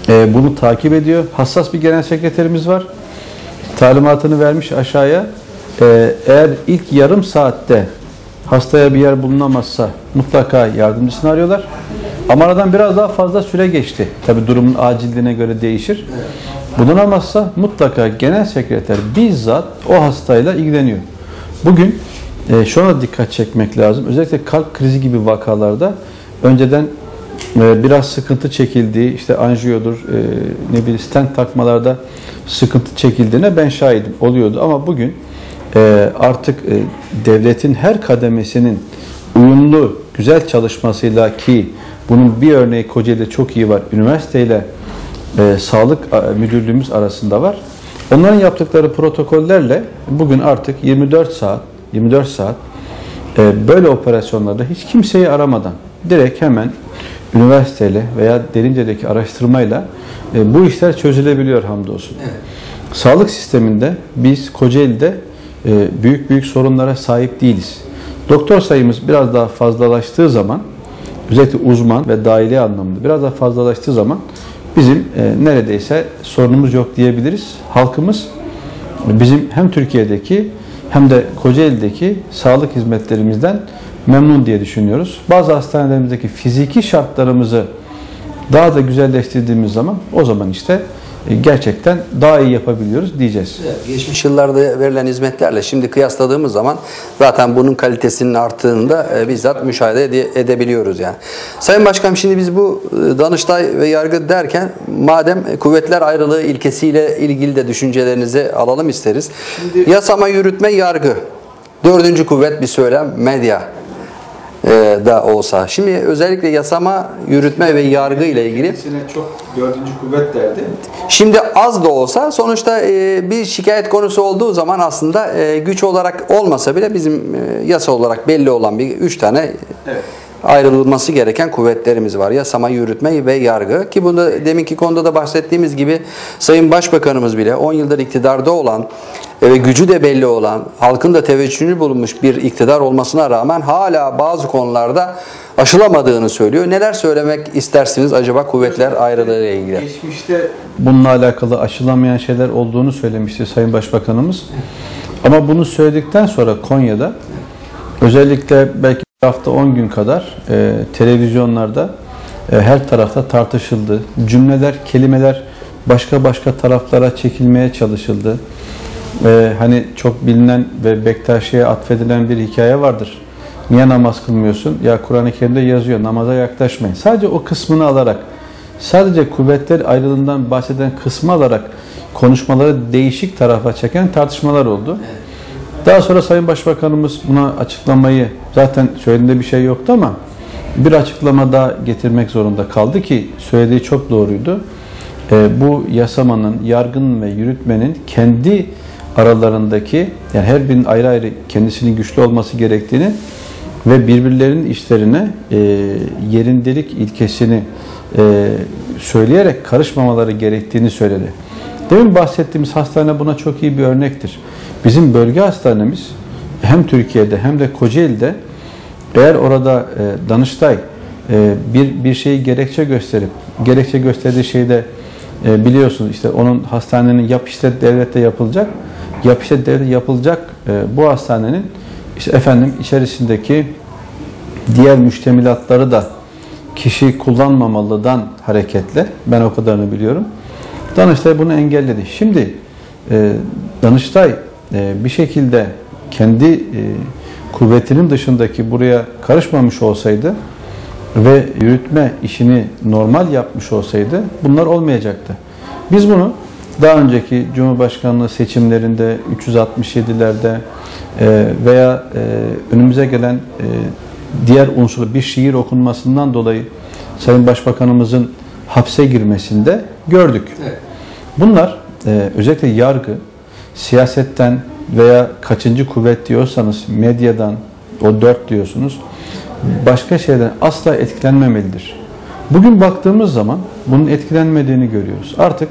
e, bunu takip ediyor. Hassas bir genel sekreterimiz var. Talimatını vermiş aşağıya. E, eğer ilk yarım saatte hastaya bir yer bulunamazsa mutlaka yardımcısını arıyorlar. Ama aradan biraz daha fazla süre geçti. Tabii durumun acilliğine göre değişir. Bulunamazsa mutlaka genel sekreter bizzat o hastayla ilgileniyor. Bugün e, şuna dikkat çekmek lazım. Özellikle kalp krizi gibi vakalarda önceden e, biraz sıkıntı çekildiği, işte anjiyodur, e, ne bileyim stent takmalarda sıkıntı çekildiğine ben şahidim, oluyordu. Ama bugün e, artık e, devletin her kademesinin uyumlu, güzel çalışmasıyla, ki bunun bir örneği Kocaeli'de çok iyi var. Üniversiteyle e, sağlık müdürlüğümüz arasında var. Onların yaptıkları protokollerle bugün artık yirmi dört saat yirmi dört saat e, böyle operasyonlarda hiç kimseyi aramadan direkt hemen üniversiteyle veya Derince'deki araştırmayla e, bu işler çözülebiliyor hamdolsun. Evet. Sağlık sisteminde biz Kocaeli'de e, büyük büyük sorunlara sahip değiliz. Doktor sayımız biraz daha fazlalaştığı zaman, özellikle uzman ve dahiliye anlamında biraz daha fazlalaştığı zaman bizim e, neredeyse sorunumuz yok diyebiliriz. Halkımız bizim hem Türkiye'deki hem de Kocaeli'deki sağlık hizmetlerimizden memnun diye düşünüyoruz. Bazı hastanelerimizdeki fiziki şartlarımızı daha da güzelleştirdiğimiz zaman o zaman işte gerçekten daha iyi yapabiliyoruz diyeceğiz. Geçmiş yıllarda verilen hizmetlerle şimdi kıyasladığımız zaman zaten bunun kalitesinin arttığını da e, bizzat müşahede ede edebiliyoruz yani. Sayın Başkanım, şimdi biz bu Danıştay ve yargı derken madem kuvvetler ayrılığı ilkesiyle ilgili de düşüncelerinizi alalım isteriz. Şimdi, yasama, yürütme, yargı. Dördüncü kuvvet bir söylem medya da olsa. Şimdi özellikle yasama, yürütme ve yargı ile ilgili çok dördüncü kuvvet derdi. Şimdi az da olsa sonuçta bir şikayet konusu olduğu zaman aslında güç olarak olmasa bile bizim yasa olarak belli olan bir üç tane evet. ayrılması gereken kuvvetlerimiz var. Yasama, yürütme ve yargı. Ki bunda deminki konuda da bahsettiğimiz gibi Sayın Başbakanımız bile on yıldır iktidarda olan ve gücü de belli olan, halkın da teveccühünü bulunmuş bir iktidar olmasına rağmen hala bazı konularda aşılamadığını söylüyor. Neler söylemek istersiniz acaba kuvvetler ayrılığı ile ilgili? Geçmişte bununla alakalı aşılamayan şeyler olduğunu söylemişti Sayın Başbakanımız. Ama bunu söyledikten sonra Konya'da özellikle belki bir hafta on gün kadar e, televizyonlarda e, her tarafta tartışıldı. Cümleler, kelimeler başka başka taraflara çekilmeye çalışıldı. Ee, hani çok bilinen ve Bektaşi'ye atfedilen bir hikaye vardır. Niye namaz kılmıyorsun? Ya Kur'an-ı Kerim'de yazıyor, namaza yaklaşmayın. Sadece o kısmını alarak, sadece kuvvetler ayrılığından bahseden kısmı alarak konuşmaları değişik tarafa çeken tartışmalar oldu. Daha sonra Sayın Başbakanımız buna açıklamayı, zaten söylediğinde bir şey yoktu ama bir açıklama daha getirmek zorunda kaldı ki söylediği çok doğruydu. Ee, bu yasamanın, yargının ve yürütmenin kendi aralarındaki, yani her birinin ayrı ayrı kendisinin güçlü olması gerektiğini ve birbirlerinin işlerine e, yerindelik ilkesini e, söyleyerek karışmamaları gerektiğini söyledi. Demin bahsettiğimiz hastane buna çok iyi bir örnektir. Bizim bölge hastanemiz hem Türkiye'de hem de Kocaeli'de eğer orada e, Danıştay e, bir bir şeyi gerekçe gösterip gerekçe gösterdiği şeyde e, biliyorsunuz işte onun hastanenin yap işlet devlette yapılacak yap işlet devlette yapılacak e, bu hastanenin işte efendim içerisindeki diğer müştemilatları da kişi kullanmamalıdan hareketle ben o kadarını biliyorum. Danıştay bunu engelledi. Şimdi e, Danıştay e, bir şekilde kendi e, kuvvetinin dışındaki buraya karışmamış olsaydı ve yürütme işini normal yapmış olsaydı bunlar olmayacaktı. Biz bunu daha önceki Cumhurbaşkanlığı seçimlerinde üç yüz altmış yedilerde e, veya e, önümüze gelen e, diğer unsur bir şiir okunmasından dolayı Sayın Başbakanımızın hapse girmesinde gördük. Evet. Bunlar e, özellikle yargı, siyasetten veya kaçıncı kuvvet diyorsanız medyadan, o dört diyorsunuz, başka şeyden asla etkilenmemelidir. Bugün baktığımız zaman bunun etkilenmediğini görüyoruz. Artık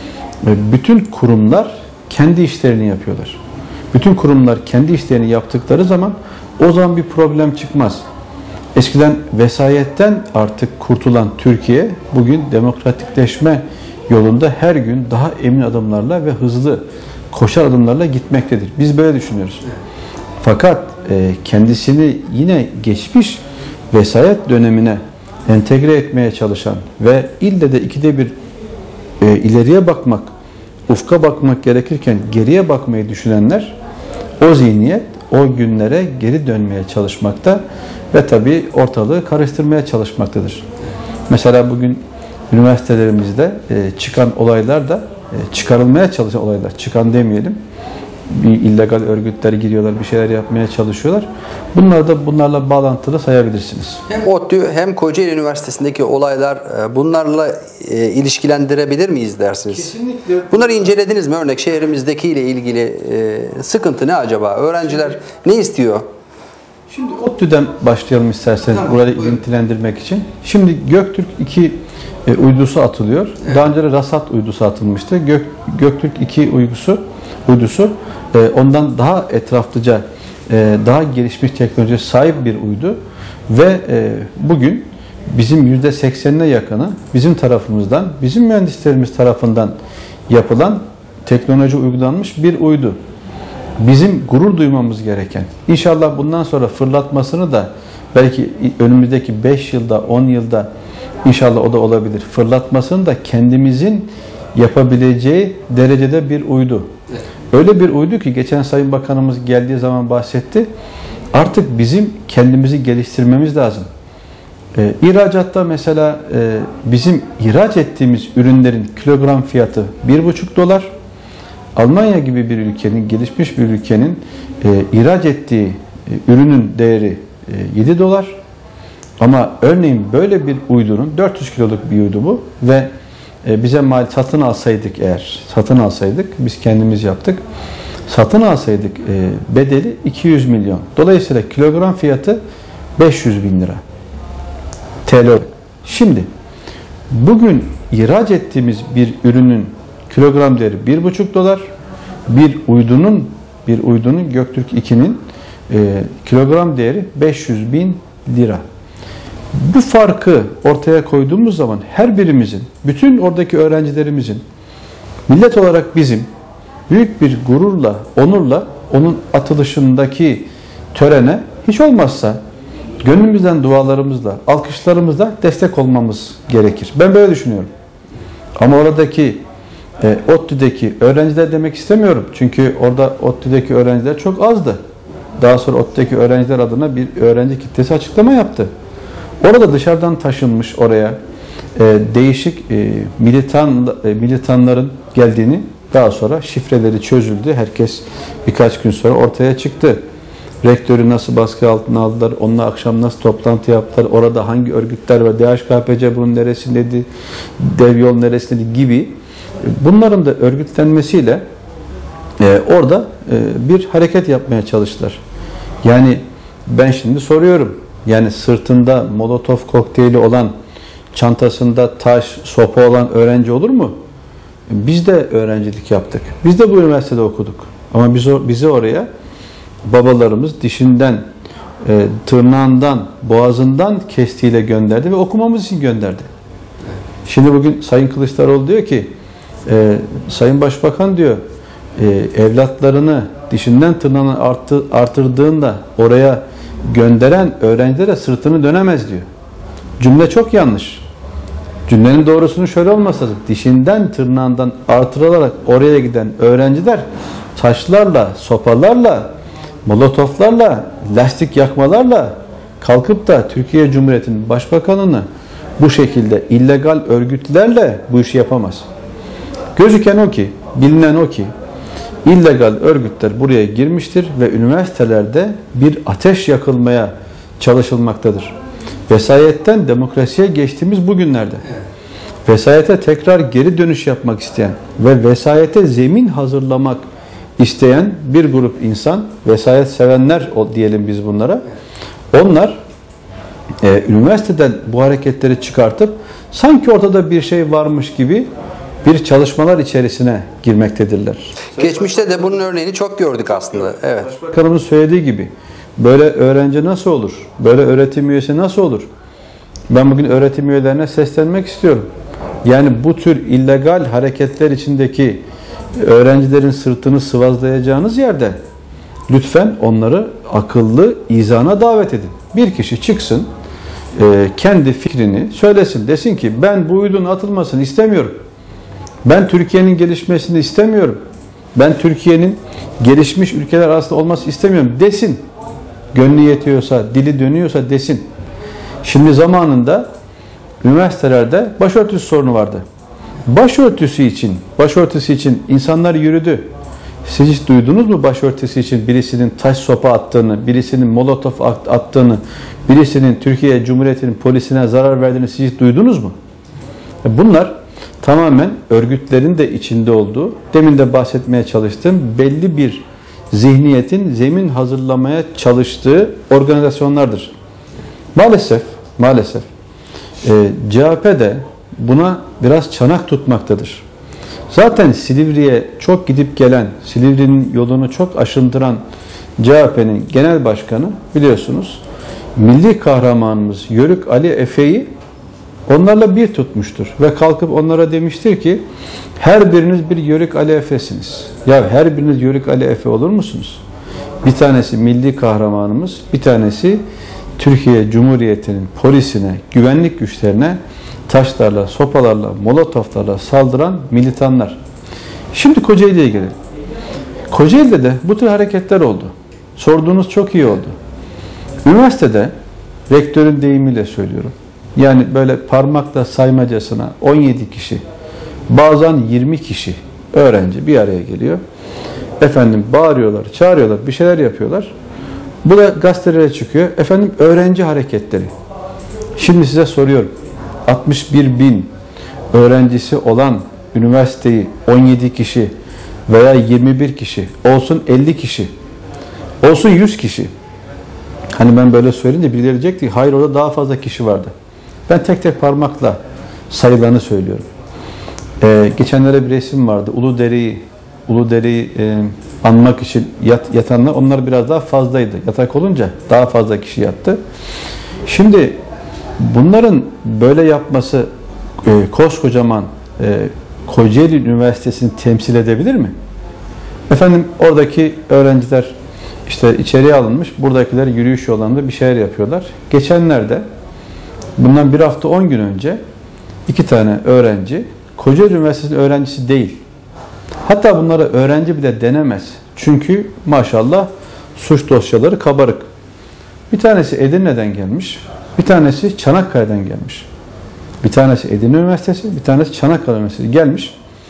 e, bütün kurumlar kendi işlerini yapıyorlar. Bütün kurumlar kendi işlerini yaptıkları zaman o zaman bir problem çıkmaz. Eskiden vesayetten artık kurtulan Türkiye bugün demokratikleşme yolunda her gün daha emin adımlarla ve hızlı koşar adımlarla gitmektedir. Biz böyle düşünüyoruz. Fakat e, kendisini yine geçmiş vesayet dönemine entegre etmeye çalışan ve ille de ikide bir e, ileriye bakmak, ufka bakmak gerekirken geriye bakmayı düşünenler, o zihniyet o günlere geri dönmeye çalışmakta ve tabii ortalığı karıştırmaya çalışmaktadır. Mesela bugün üniversitelerimizde e, çıkan olaylar da e, çıkarılmaya çalışan olaylar, çıkan demeyelim, bir illegal örgütler giriyorlar, bir şeyler yapmaya çalışıyorlar. Bunları da bunlarla bağlantılı sayabilirsiniz. Hem ODTÜ hem Kocaeli Üniversitesi'ndeki olaylar bunlarla e, ilişkilendirebilir miyiz dersiniz? Kesinlikle. Bunları incelediniz mi? Örnek şehrimizdekiyle ilgili e, sıkıntı ne acaba? Öğrenciler ne istiyor? Şimdi ODTÜ'den başlayalım isterseniz, tamam, burayı ilintilendirmek için. Şimdi Göktürk iki e, uydusu atılıyor. Evet. Daha önce de Rasat uydusu atılmıştı. Gök, Göktürk iki uydusu, uydusu e, ondan daha etraflıca, e, daha gelişmiş teknolojiye sahip bir uydu ve e, bugün bizim yüzde seksenine yakını bizim tarafımızdan, bizim mühendislerimiz tarafından yapılan teknoloji uygulanmış bir uydu. Bizim gurur duymamız gereken, İnşallah bundan sonra fırlatmasını da belki önümüzdeki beş yılda, on yılda inşallah o da olabilir. Fırlatmasını da kendimizin yapabileceği derecede bir uydu. Öyle bir uydu ki geçen Sayın Bakanımız geldiği zaman bahsetti. Artık bizim kendimizi geliştirmemiz lazım. Ee, ihracatta mesela e, bizim ihraç ettiğimiz ürünlerin kilogram fiyatı bir buçuk dolar. Almanya gibi bir ülkenin, gelişmiş bir ülkenin e, ihraç ettiği e, ürünün değeri e, yedi dolar. Ama örneğin böyle bir uydunun, dört yüz kiloluk bir uydu bu ve e, bize mal satın alsaydık eğer, satın alsaydık, biz kendimiz yaptık, satın alsaydık e, bedeli iki yüz milyon. Dolayısıyla kilogram fiyatı beş yüz bin lira. T L. Şimdi bugün ihraç ettiğimiz bir ürünün kilogram değeri bir buçuk dolar. Bir uydunun bir uydunun Göktürk iki'nin e, kilogram değeri beş yüz bin lira. Bu farkı ortaya koyduğumuz zaman her birimizin, bütün oradaki öğrencilerimizin, millet olarak bizim büyük bir gururla, onurla onun atılışındaki törene hiç olmazsa gönlümüzden dualarımızla, alkışlarımızla destek olmamız gerekir. Ben böyle düşünüyorum. Ama oradaki e, ODTÜ'deki öğrenciler demek istemiyorum. Çünkü orada ODTÜ'deki öğrenciler çok azdı. Daha sonra ODTÜ'deki öğrenciler adına bir öğrenci kitlesi açıklama yaptı. Orada dışarıdan taşınmış oraya e, değişik e, militan e, militanların geldiğini, daha sonra şifreleri çözüldü. Herkes birkaç gün sonra ortaya çıktı. Rektörü nasıl baskı altına aldılar, onunla akşam nasıl toplantı yaptılar, orada hangi örgütler var, D H K P C bunun neresindeydi, dev yol neresindeydi gibi. Bunların da örgütlenmesiyle e, orada e, bir hareket yapmaya çalıştılar. Yani ben şimdi soruyorum, yani sırtında Molotov kokteyli olan, çantasında taş, sopa olan öğrenci olur mu? Biz de öğrencilik yaptık. Biz de bu üniversitede okuduk. Ama biz bizi oraya babalarımız dişinden, e, tırnağından, boğazından kestiğiyle gönderdi ve okumamız için gönderdi. Şimdi bugün Sayın Kılıçdaroğlu diyor ki, e, Sayın Başbakan diyor, e, evlatlarını dişinden tırnağını artı, artırdığında oraya gönderen öğrencilere sırtını dönemez diyor. Cümle çok yanlış. Cümlenin doğrusunu şöyle olması lazım. Dişinden tırnağından artırılarak oraya giden öğrenciler taşlarla, sopalarla, molotoflarla, lastik yakmalarla kalkıp da Türkiye Cumhuriyeti'nin başbakanını bu şekilde illegal örgütlerle bu işi yapamaz. Gözüken o ki, bilinen o ki illegal örgütler buraya girmiştir ve üniversitelerde bir ateş yakılmaya çalışılmaktadır. Vesayetten demokrasiye geçtiğimiz bu günlerde vesayete tekrar geri dönüş yapmak isteyen ve vesayete zemin hazırlamak isteyen bir grup insan, vesayet sevenler diyelim biz bunlara, onlar e, üniversiteden bu hareketleri çıkartıp sanki ortada bir şey varmış gibi bir çalışmalar içerisine girmektedirler. Geçmişte de bunun örneğini çok gördük aslında. Evet. Başbakanımız söylediği gibi Böyle öğrenci nasıl olur? Böyle öğretim üyesi nasıl olur? Ben bugün öğretim üyelerine seslenmek istiyorum. Yani bu tür illegal hareketler içindeki öğrencilerin sırtını sıvazlayacağınız yerde lütfen onları akıllı izana davet edin. Bir kişi çıksın, kendi fikrini söylesin. Desin ki ben bu uydunun atılmasını istemiyorum. Ben Türkiye'nin gelişmesini istemiyorum. Ben Türkiye'nin gelişmiş ülkeler arasında olması istemiyorum desin. Gönlü yetiyorsa, dili dönüyorsa desin. Şimdi zamanında üniversitelerde başörtüsü sorunu vardı. Başörtüsü için, başörtüsü için insanlar yürüdü. Siz hiç duydunuz mu başörtüsü için birisinin taş sopa attığını, birisinin molotof attığını, birisinin Türkiye Cumhuriyeti'nin polisine zarar verdiğini siz hiç duydunuz mu? Bunlar tamamen örgütlerin de içinde olduğu, demin de bahsetmeye çalıştığım belli bir zihniyetin zemin hazırlamaya çalıştığı organizasyonlardır. Maalesef, maalesef e, C H P de buna biraz çanak tutmaktadır. Zaten Silivri'ye çok gidip gelen, Silivri'nin yolunu çok aşındıran C H P'nin genel başkanı biliyorsunuz, milli kahramanımız Yörük Ali Efe'yi onlarla bir tutmuştur. Ve kalkıp onlara demiştir ki, her biriniz bir Yörük Ali Efe'siniz. Ya her biriniz Yörük Ali Efe olur musunuz? Bir tanesi milli kahramanımız, bir tanesi Türkiye Cumhuriyeti'nin polisine, güvenlik güçlerine taşlarla, sopalarla, molotoflarla saldıran militanlar. Şimdi Kocaeli'ye gelelim. Kocaeli'de de bu tür hareketler oldu. Sorduğunuz çok iyi oldu. Üniversitede, rektörün deyimiyle söylüyorum, yani böyle parmakla saymacasına on yedi kişi, bazen yirmi kişi öğrenci bir araya geliyor. Efendim bağırıyorlar, çağırıyorlar, bir şeyler yapıyorlar. Bu da gazetelere çıkıyor. Efendim öğrenci hareketleri. Şimdi size soruyorum. altmış bir bin öğrencisi olan üniversiteyi on yedi kişi veya yirmi bir kişi, olsun elli kişi, olsun yüz kişi. Hani ben böyle söyleyince birileri diyecek ki hayır orada daha fazla kişi vardı. Ben tek tek parmakla sayılarını söylüyorum. Ee, geçenlere bir resim vardı. Uludere'yi Uludere'yi e, anmak için yat, yatanlar, onlar biraz daha fazlaydı. Yatak olunca daha fazla kişi yattı. Şimdi bunların böyle yapması e, koskocaman e, Kocaeli Üniversitesi'ni temsil edebilir mi? Efendim oradaki öğrenciler işte içeriye alınmış, buradakiler yürüyüş yollarında bir şeyler yapıyorlar. Geçenlerde, bundan bir hafta on gün önce iki tane öğrenci, Kocaeli Üniversitesi'nin öğrencisi değil. Hatta bunlara öğrenci bile denemez. Çünkü maşallah suç dosyaları kabarık. Bir tanesi Edirne'den gelmiş, bir tanesi Çanakkale'den gelmiş. Bir tanesi Edirne Üniversitesi, bir tanesi Çanakkale Üniversitesi gelmiş.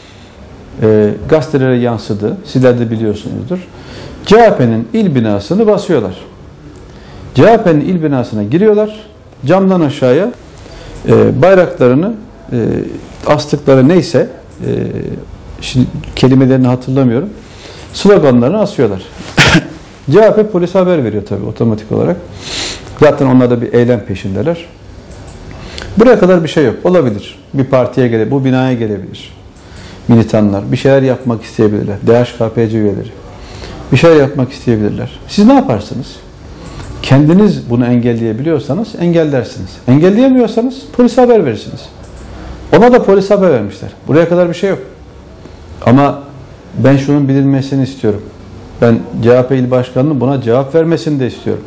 E, gazetelere yansıdı, sizler de biliyorsunuzdur. C H P'nin il binasını basıyorlar. C H P'nin il binasına giriyorlar, camdan aşağıya e, bayraklarını, e, astıkları neyse, e, şimdi kelimelerini hatırlamıyorum, sloganlarını asıyorlar. C H P polise haber veriyor tabii otomatik olarak. Zaten onlar da bir eylem peşindeler. Buraya kadar bir şey yok. Olabilir. Bir partiye gelebilir, bu binaya gelebilir. Militanlar bir şeyler yapmak isteyebilirler. D H K P C üyeleri bir şeyler yapmak isteyebilirler. Siz ne yaparsınız? Kendiniz bunu engelleyebiliyorsanız engellersiniz. Engelleyemiyorsanız polise haber verirsiniz. Ona da polise haber vermişler. Buraya kadar bir şey yok. Ama ben şunun bilinmesini istiyorum. Ben C H P İl Başkanı'nın buna cevap vermesini de istiyorum.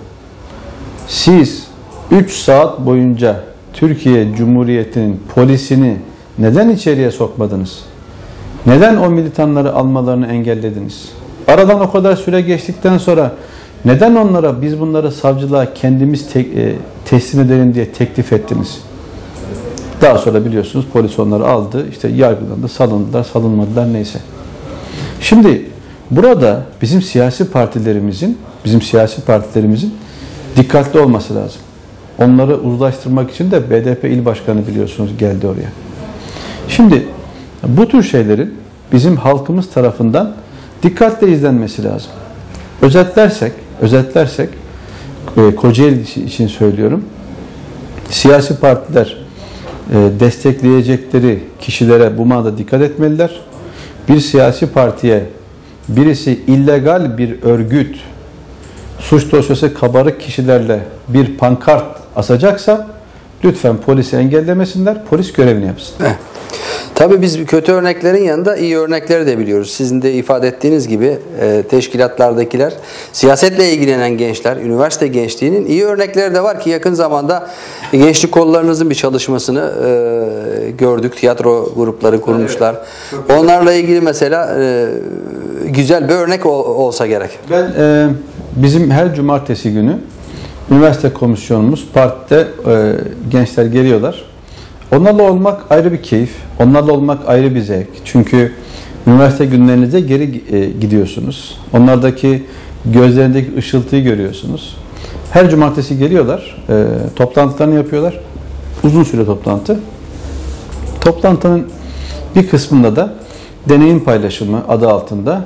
Siz üç saat boyunca Türkiye Cumhuriyeti'nin polisini neden içeriye sokmadınız? Neden o militanları almalarını engellediniz? Aradan o kadar süre geçtikten sonra neden onlara biz bunları savcılığa kendimiz te e, teslim edelim diye teklif ettiniz? Daha sonra biliyorsunuz polis onları aldı, işte yargılandı, salındılar, salınmadılar neyse. Şimdi burada bizim siyasi partilerimizin, bizim siyasi partilerimizin dikkatli olması lazım. Onları uzlaştırmak için de B D P İl Başkanı biliyorsunuz geldi oraya. Şimdi bu tür şeylerin bizim halkımız tarafından dikkatle izlenmesi lazım. Özetlersek, özetlersek e, Kocaeli için söylüyorum. Siyasi partiler e, destekleyecekleri kişilere bu manada dikkat etmeliler. Bir siyasi partiye birisi illegal bir örgüt suç dosyası kabarık kişilerle bir pankart asacaksa lütfen polisi engellemesinler, polis görevini yapsın. Eh. Tabii biz kötü örneklerin yanında iyi örnekleri de biliyoruz. Sizin de ifade ettiğiniz gibi e, teşkilatlardakiler, siyasetle ilgilenen gençler, üniversite gençliğinin iyi örnekleri de var ki yakın zamanda gençlik kollarınızın bir çalışmasını e, gördük. Tiyatro grupları kurmuşlar. Evet. Onlarla ilgili mesela e, güzel bir örnek ol, olsa gerek. Ben e, bizim her cumartesi günü üniversite komisyonumuz partide e, gençler geliyorlar. Onlarla olmak ayrı bir keyif, onlarla olmak ayrı bir zevk. Çünkü üniversite günlerinize geri e, gidiyorsunuz. Onlardaki gözlerindeki ışıltıyı görüyorsunuz. Her cumartesi geliyorlar, e, toplantılarını yapıyorlar. Uzun süre toplantı. Toplantının bir kısmında da deneyim paylaşımı adı altında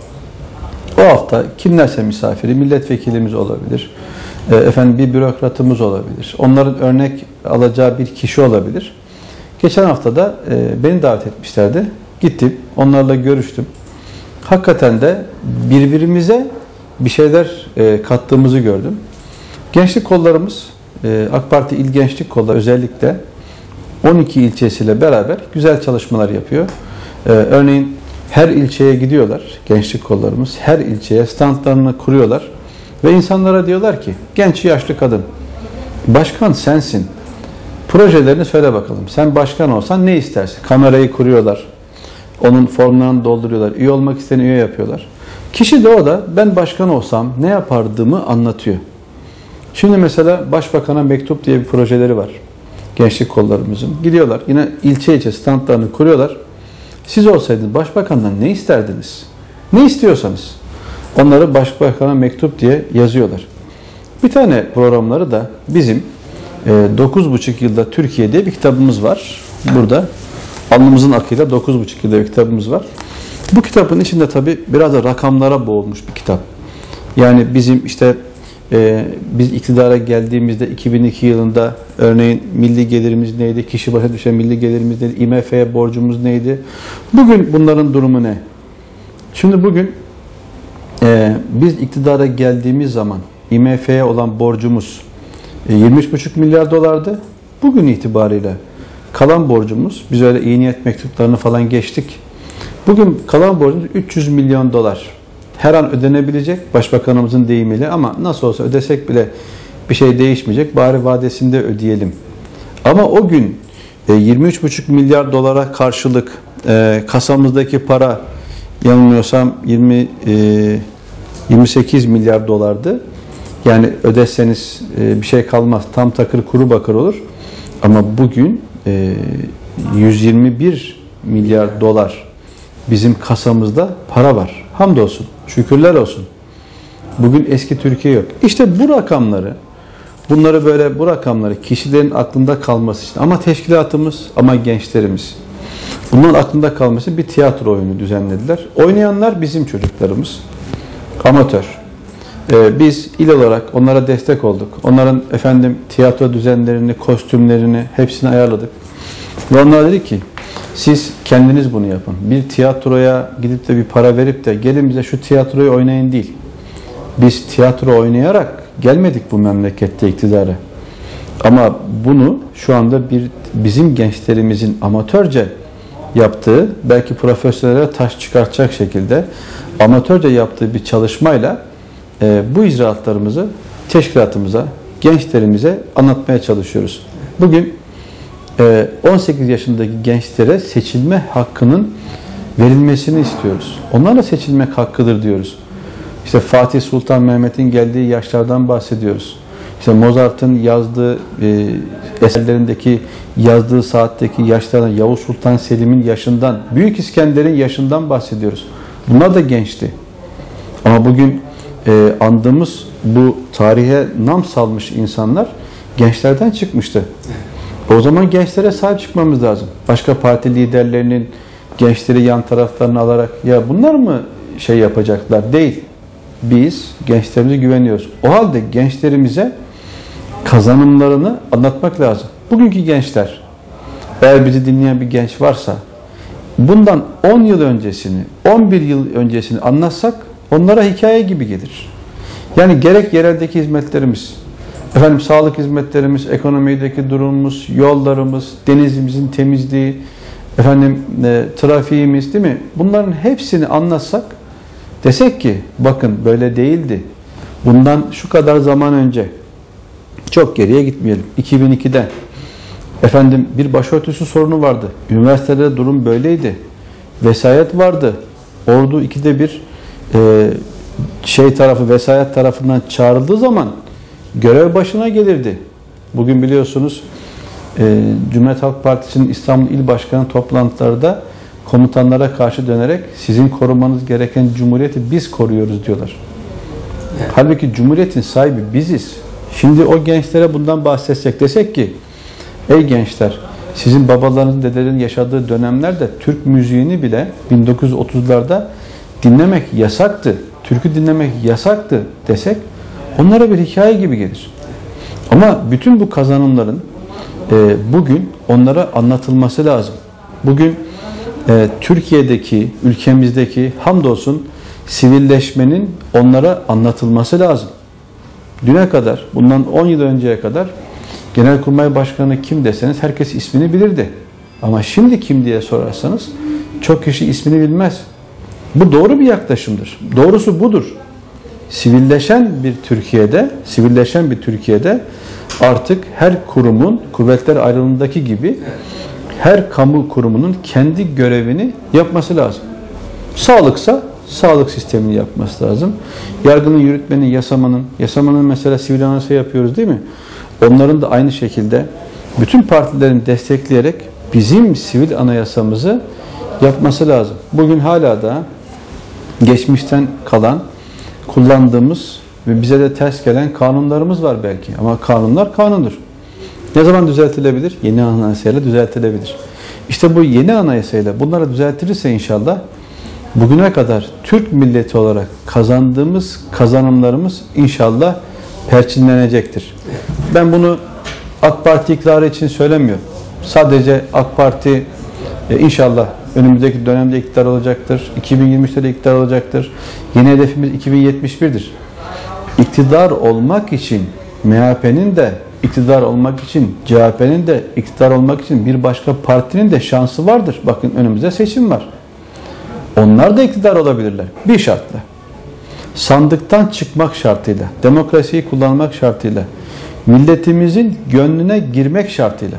o hafta kimlerse misafiri, milletvekilimiz olabilir, e, efendim bir bürokratımız olabilir, onların örnek alacağı bir kişi olabilir. Geçen hafta da e, beni davet etmişlerdi. Gittim, onlarla görüştüm. Hakikaten de birbirimize bir şeyler e, kattığımızı gördüm. Gençlik kollarımız, e, AK Parti İl Gençlik Kolları özellikle on iki ilçesiyle beraber güzel çalışmalar yapıyor. E, örneğin her ilçeye gidiyorlar gençlik kollarımız. Her ilçeye standlarını kuruyorlar. Ve insanlara diyorlar ki, genç yaşlı kadın, başkan sensin. Projelerini söyle bakalım. Sen başkan olsan ne istersin? Kamerayı kuruyorlar. Onun formlarını dolduruyorlar. Üye olmak isteyen üye yapıyorlar. Kişi de o da ben başkan olsam ne yapardığımı anlatıyor. Şimdi mesela Başbakan'a mektup diye bir projeleri var. Gençlik kollarımızın. Gidiyorlar. Yine ilçe ilçe standlarını kuruyorlar. Siz olsaydınız başbakandan ne isterdiniz? Ne istiyorsanız. Onları Başbakan'a mektup diye yazıyorlar. Bir tane programları da bizim dokuz buçuk yılda Türkiye diye bir kitabımız var. Burada alnımızın akıyla dokuz buçuk yılda bir kitabımız var. Bu kitabın içinde tabii biraz da rakamlara boğulmuş bir kitap. Yani bizim işte e, biz iktidara geldiğimizde iki bin iki yılında örneğin milli gelirimiz neydi? Kişi başına düşen milli gelirimiz neydi? I M F'ye borcumuz neydi? Bugün bunların durumu ne? Şimdi bugün e, biz iktidara geldiğimiz zaman I M F'ye olan borcumuz yirmi üç buçuk milyar dolardı. Bugün itibariyle kalan borcumuz, biz öyle iyi niyet mektuplarını falan geçtik. Bugün kalan borcumuz üç yüz milyon dolar. Her an ödenebilecek başbakanımızın deyimiyle ama nasıl olsa ödesek bile bir şey değişmeyecek. Bari vadesinde ödeyelim. Ama o gün yirmi üç buçuk milyar dolara karşılık kasamızdaki para yanılmıyorsam yirmi, yirmi sekiz milyar dolardı. Yani ödeseniz bir şey kalmaz. Tam takır kuru bakır olur. Ama bugün yüz yirmi bir milyar dolar bizim kasamızda para var. Hamdolsun. Şükürler olsun. Bugün eski Türkiye yok. İşte bu rakamları, bunları böyle bu rakamları kişilerin aklında kalması için ama teşkilatımız ama gençlerimiz bunların aklında kalması bir tiyatro oyunu düzenlediler. Oynayanlar bizim çocuklarımız. Amatör. Ee, biz il olarak onlara destek olduk. Onların efendim tiyatro düzenlerini, kostümlerini hepsini ayarladık. Ve onlar dedi ki siz kendiniz bunu yapın. Bir tiyatroya gidip de bir para verip de gelin bize şu tiyatroyu oynayın değil. Biz tiyatro oynayarak gelmedik bu memlekette iktidara. Ama bunu şu anda bir bizim gençlerimizin amatörce yaptığı, belki profesyonellere taş çıkartacak şekilde amatörce yaptığı bir çalışmayla e, bu icraatlarımızı teşkilatımıza, gençlerimize anlatmaya çalışıyoruz. Bugün e, on sekiz yaşındaki gençlere seçilme hakkının verilmesini istiyoruz. Onlarla seçilmek hakkıdır diyoruz. İşte Fatih Sultan Mehmet'in geldiği yaşlardan bahsediyoruz. İşte Mozart'ın yazdığı e, eserlerindeki yazdığı saatteki yaşlardan, Yavuz Sultan Selim'in yaşından, Büyük İskender'in yaşından bahsediyoruz. Bunlar da gençti. Ama bugün e, andığımız bu tarihe nam salmış insanlar gençlerden çıkmıştı. O zaman gençlere sahip çıkmamız lazım. Başka parti liderlerinin gençleri yan taraflarına alarak ya bunlar mı şey yapacaklar? Değil. Biz gençlerimize güveniyoruz. O halde gençlerimize kazanımlarını anlatmak lazım. Bugünkü gençler, eğer bizi dinleyen bir genç varsa, bundan on yıl öncesini, on bir yıl öncesini anlatsak onlara hikaye gibi gelir. Yani gerek yereldeki hizmetlerimiz, efendim sağlık hizmetlerimiz, ekonomideki durumumuz, yollarımız, denizimizin temizliği, efendim e, trafiğimiz, değil mi? Bunların hepsini anlatsak, desek ki bakın böyle değildi. Bundan şu kadar zaman önce, çok geriye gitmeyelim, iki bin ikide efendim bir başörtüsü sorunu vardı. Üniversitede durum böyleydi. Vesayet vardı. Ordu ikide bir e, şey tarafı, vesayet tarafından çağrıldığı zaman görev başına gelirdi. Bugün biliyorsunuz e, Cumhuriyet Halk Partisi'nin İstanbul İl Başkanı toplantılarda komutanlara karşı dönerek sizin korumanız gereken cumhuriyeti biz koruyoruz diyorlar. Evet. Halbuki cumhuriyetin sahibi biziz. Şimdi o gençlere bundan bahsetsek, desek ki ey gençler, sizin babalarınızın, dedelerin yaşadığı dönemlerde Türk müziğini bile bin dokuz yüz otuzlarda dinlemek yasaktı. Türkü dinlemek yasaktı desek onlara bir hikaye gibi gelir. Ama bütün bu kazanımların e, bugün onlara anlatılması lazım. Bugün e, Türkiye'deki, ülkemizdeki hamdolsun sivilleşmenin onlara anlatılması lazım. Düne kadar, bundan on yıl önceye kadar Genelkurmay Başkanı kim deseniz herkes ismini bilirdi. Ama şimdi kim diye sorarsanız çok kişi ismini bilmez. Bu doğru bir yaklaşımdır. Doğrusu budur. Sivilleşen bir Türkiye'de, sivilleşen bir Türkiye'de artık her kurumun kuvvetler ayrılığındaki gibi her kamu kurumunun kendi görevini yapması lazım. Sağlıksa sağlık sistemini yapması lazım. Yargının, yürütmenin, yasamanın, yasamanın mesela sivil anayasa yapıyoruz değil mi? Onların da aynı şekilde bütün partilerin destekleyerek bizim sivil anayasamızı yapması lazım. Bugün hala da geçmişten kalan, kullandığımız ve bize de ters gelen kanunlarımız var belki. Ama kanunlar kanundur. Ne zaman düzeltilebilir? Yeni anayasayla düzeltilebilir. İşte bu yeni anayasayla bunları düzeltilirse inşallah bugüne kadar Türk milleti olarak kazandığımız kazanımlarımız inşallah perçinlenecektir. Ben bunu AK Parti iktidarı için söylemiyorum. Sadece AK Parti e, inşallah önümüzdeki dönemde iktidar olacaktır. iki bin yirmi üçte de iktidar olacaktır. Yeni hedefimiz iki bin yetmiş bir'dir. İktidar olmak için M H P'nin de iktidar olmak için, C H P'nin de iktidar olmak için bir başka partinin de şansı vardır. Bakın önümüzde seçim var. Onlar da iktidar olabilirler. Bir şartla. Sandıktan çıkmak şartıyla, demokrasiyi kullanmak şartıyla, milletimizin gönlüne girmek şartıyla.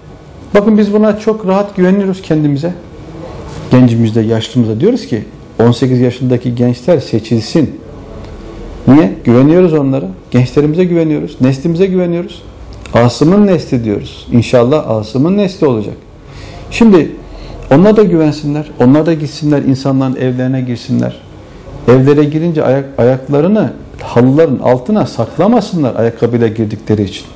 Bakın biz buna çok rahat güveniyoruz kendimize. Gencimizde, yaşlımızda diyoruz ki on sekiz yaşındaki gençler seçilsin. Niye? Güveniyoruz onlara. Gençlerimize güveniyoruz. Neslimize güveniyoruz. Asım'ın nesli diyoruz. İnşallah Asım'ın nesli olacak. Şimdi onlar da güvensinler. Onlar da gitsinler, insanların evlerine girsinler. Evlere girince ayak, ayaklarını halıların altına saklamasınlar ayakkabıyla girdikleri için.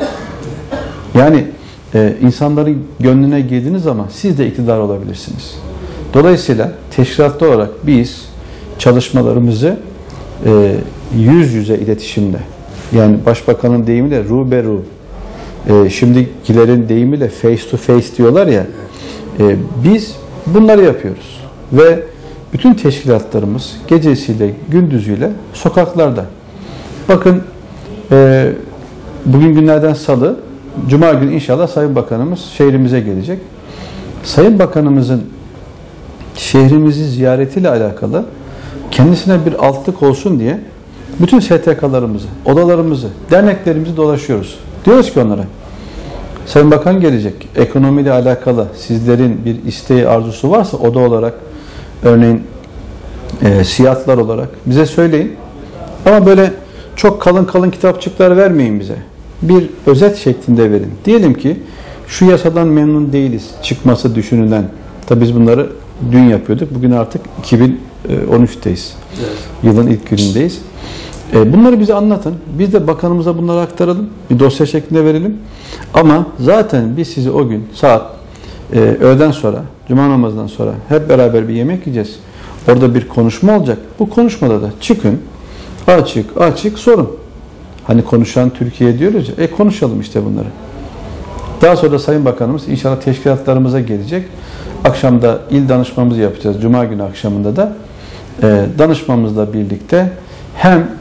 Yani e, insanların gönlüne girdiğiniz zaman siz de iktidar olabilirsiniz. Dolayısıyla teşkilatlı olarak biz çalışmalarımızı e, yüz yüze iletişimle, yani Başbakanın deyimiyle ruberu, e, şimdikilerin deyimiyle face to face diyorlar ya, e, biz bunları yapıyoruz. Ve bütün teşkilatlarımız gecesiyle, gündüzüyle sokaklarda. Bakın e, bugün günlerden salı, cuma günü inşallah Sayın Bakanımız şehrimize gelecek. Sayın Bakanımızın şehrimizi ziyaretiyle alakalı kendisine bir altlık olsun diye bütün S T K'larımızı, odalarımızı, derneklerimizi dolaşıyoruz. Diyoruz ki onlara, Sayın Bakan gelecek, ekonomiyle alakalı sizlerin bir isteği, arzusu varsa oda olarak, örneğin e, siyatlar olarak bize söyleyin. Ama böyle çok kalın kalın kitapçıklar vermeyin bize. Bir özet şeklinde verin. Diyelim ki şu yasadan memnun değiliz, çıkması düşünülen. Tabii biz bunları dün yapıyorduk. Bugün artık iki bin on üç'teyiz. Evet. Yılın ilk günündeyiz. E, bunları bize anlatın. Biz de bakanımıza bunları aktaralım. Bir dosya şeklinde verelim. Ama zaten biz sizi o gün saat e, öğleden sonra, cuma namazından sonra hep beraber bir yemek yiyeceğiz. Orada bir konuşma olacak. Bu konuşmada da çıkın, açık açık sorun. Hani konuşan Türkiye diyoruz ya, e konuşalım işte bunları. Daha sonra da Sayın Bakanımız inşallah teşkilatlarımıza gelecek. Akşamda il danışmamızı yapacağız. Cuma günü akşamında da e, danışmamızla birlikte hem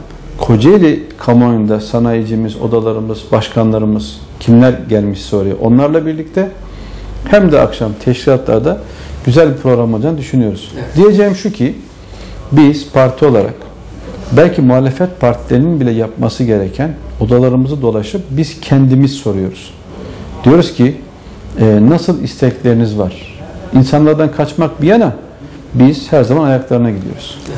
Kocaeli kamuoyunda sanayicimiz, odalarımız, başkanlarımız, kimler gelmişse oraya onlarla birlikte hem de akşam teşkilatlarda güzel bir program olacağını düşünüyoruz. Evet. Diyeceğim şu ki biz parti olarak belki muhalefet partilerinin bile yapması gereken odalarımızı dolaşıp biz kendimiz soruyoruz. Diyoruz ki e, nasıl istekleriniz var? İnsanlardan kaçmak bir yana biz her zaman ayaklarına gidiyoruz. Evet.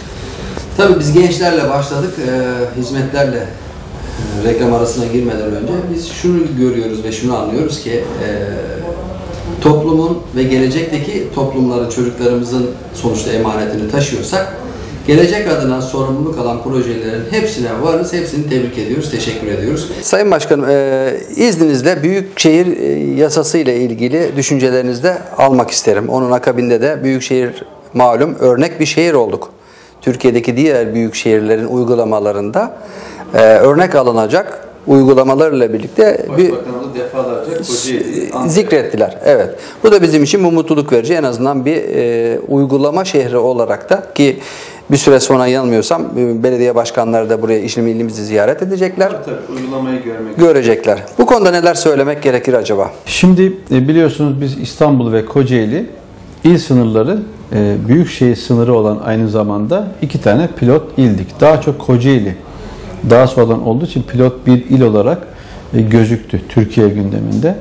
Tabii biz gençlerle başladık, e, hizmetlerle e, reklam arasına girmeden önce biz şunu görüyoruz ve şunu anlıyoruz ki e, toplumun ve gelecekteki toplumların, çocuklarımızın sonuçta emanetini taşıyorsak gelecek adına sorumluluk alan projelerin hepsine varız, hepsini tebrik ediyoruz, teşekkür ediyoruz. Sayın Başkanım, e, izninizle Büyükşehir Yasası ile ilgili düşüncelerinizi de almak isterim. Onun akabinde de Büyükşehir malum örnek bir şehir olduk. Türkiye'deki diğer büyük şehirlerin uygulamalarında e, örnek alınacak uygulamalarla birlikte bir defalarca zikrettiler. Evet. Bu da bizim için bu mutluluk verici. En azından bir e, uygulama şehri olarak da ki bir süre sonra yanılmıyorsam belediye başkanları da buraya İşlim ilimizi ziyaret edecekler. Tabii, uygulamayı görmek görecekler. Bu konuda neler söylemek gerekir acaba? Şimdi biliyorsunuz biz İstanbul ve Kocaeli il sınırları büyükşehir sınırı olan aynı zamanda iki tane pilot ildik. Daha çok Kocaeli daha sonradan olduğu için pilot bir il olarak gözüktü Türkiye gündeminde.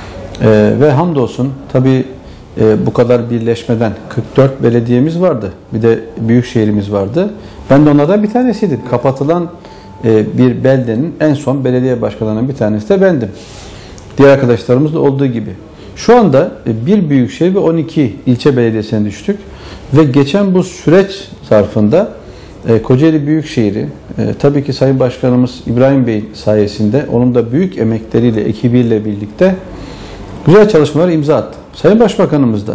Ve hamdolsun tabii bu kadar birleşmeden kırk dört belediyemiz vardı. Bir de büyükşehirimiz vardı. Ben de onlardan bir tanesiydim. Kapatılan bir beldenin en son belediye başkanlarından bir tanesi de bendim. Diğer arkadaşlarımız da olduğu gibi. Şu anda bir büyükşehir ve on iki ilçe belediyesine düştük. Ve geçen bu süreç zarfında Kocaeli Büyükşehir'i tabii ki Sayın Başkanımız İbrahim Bey sayesinde onun da büyük emekleriyle, ekibiyle birlikte güzel çalışmalar imza attı. Sayın Başbakanımız da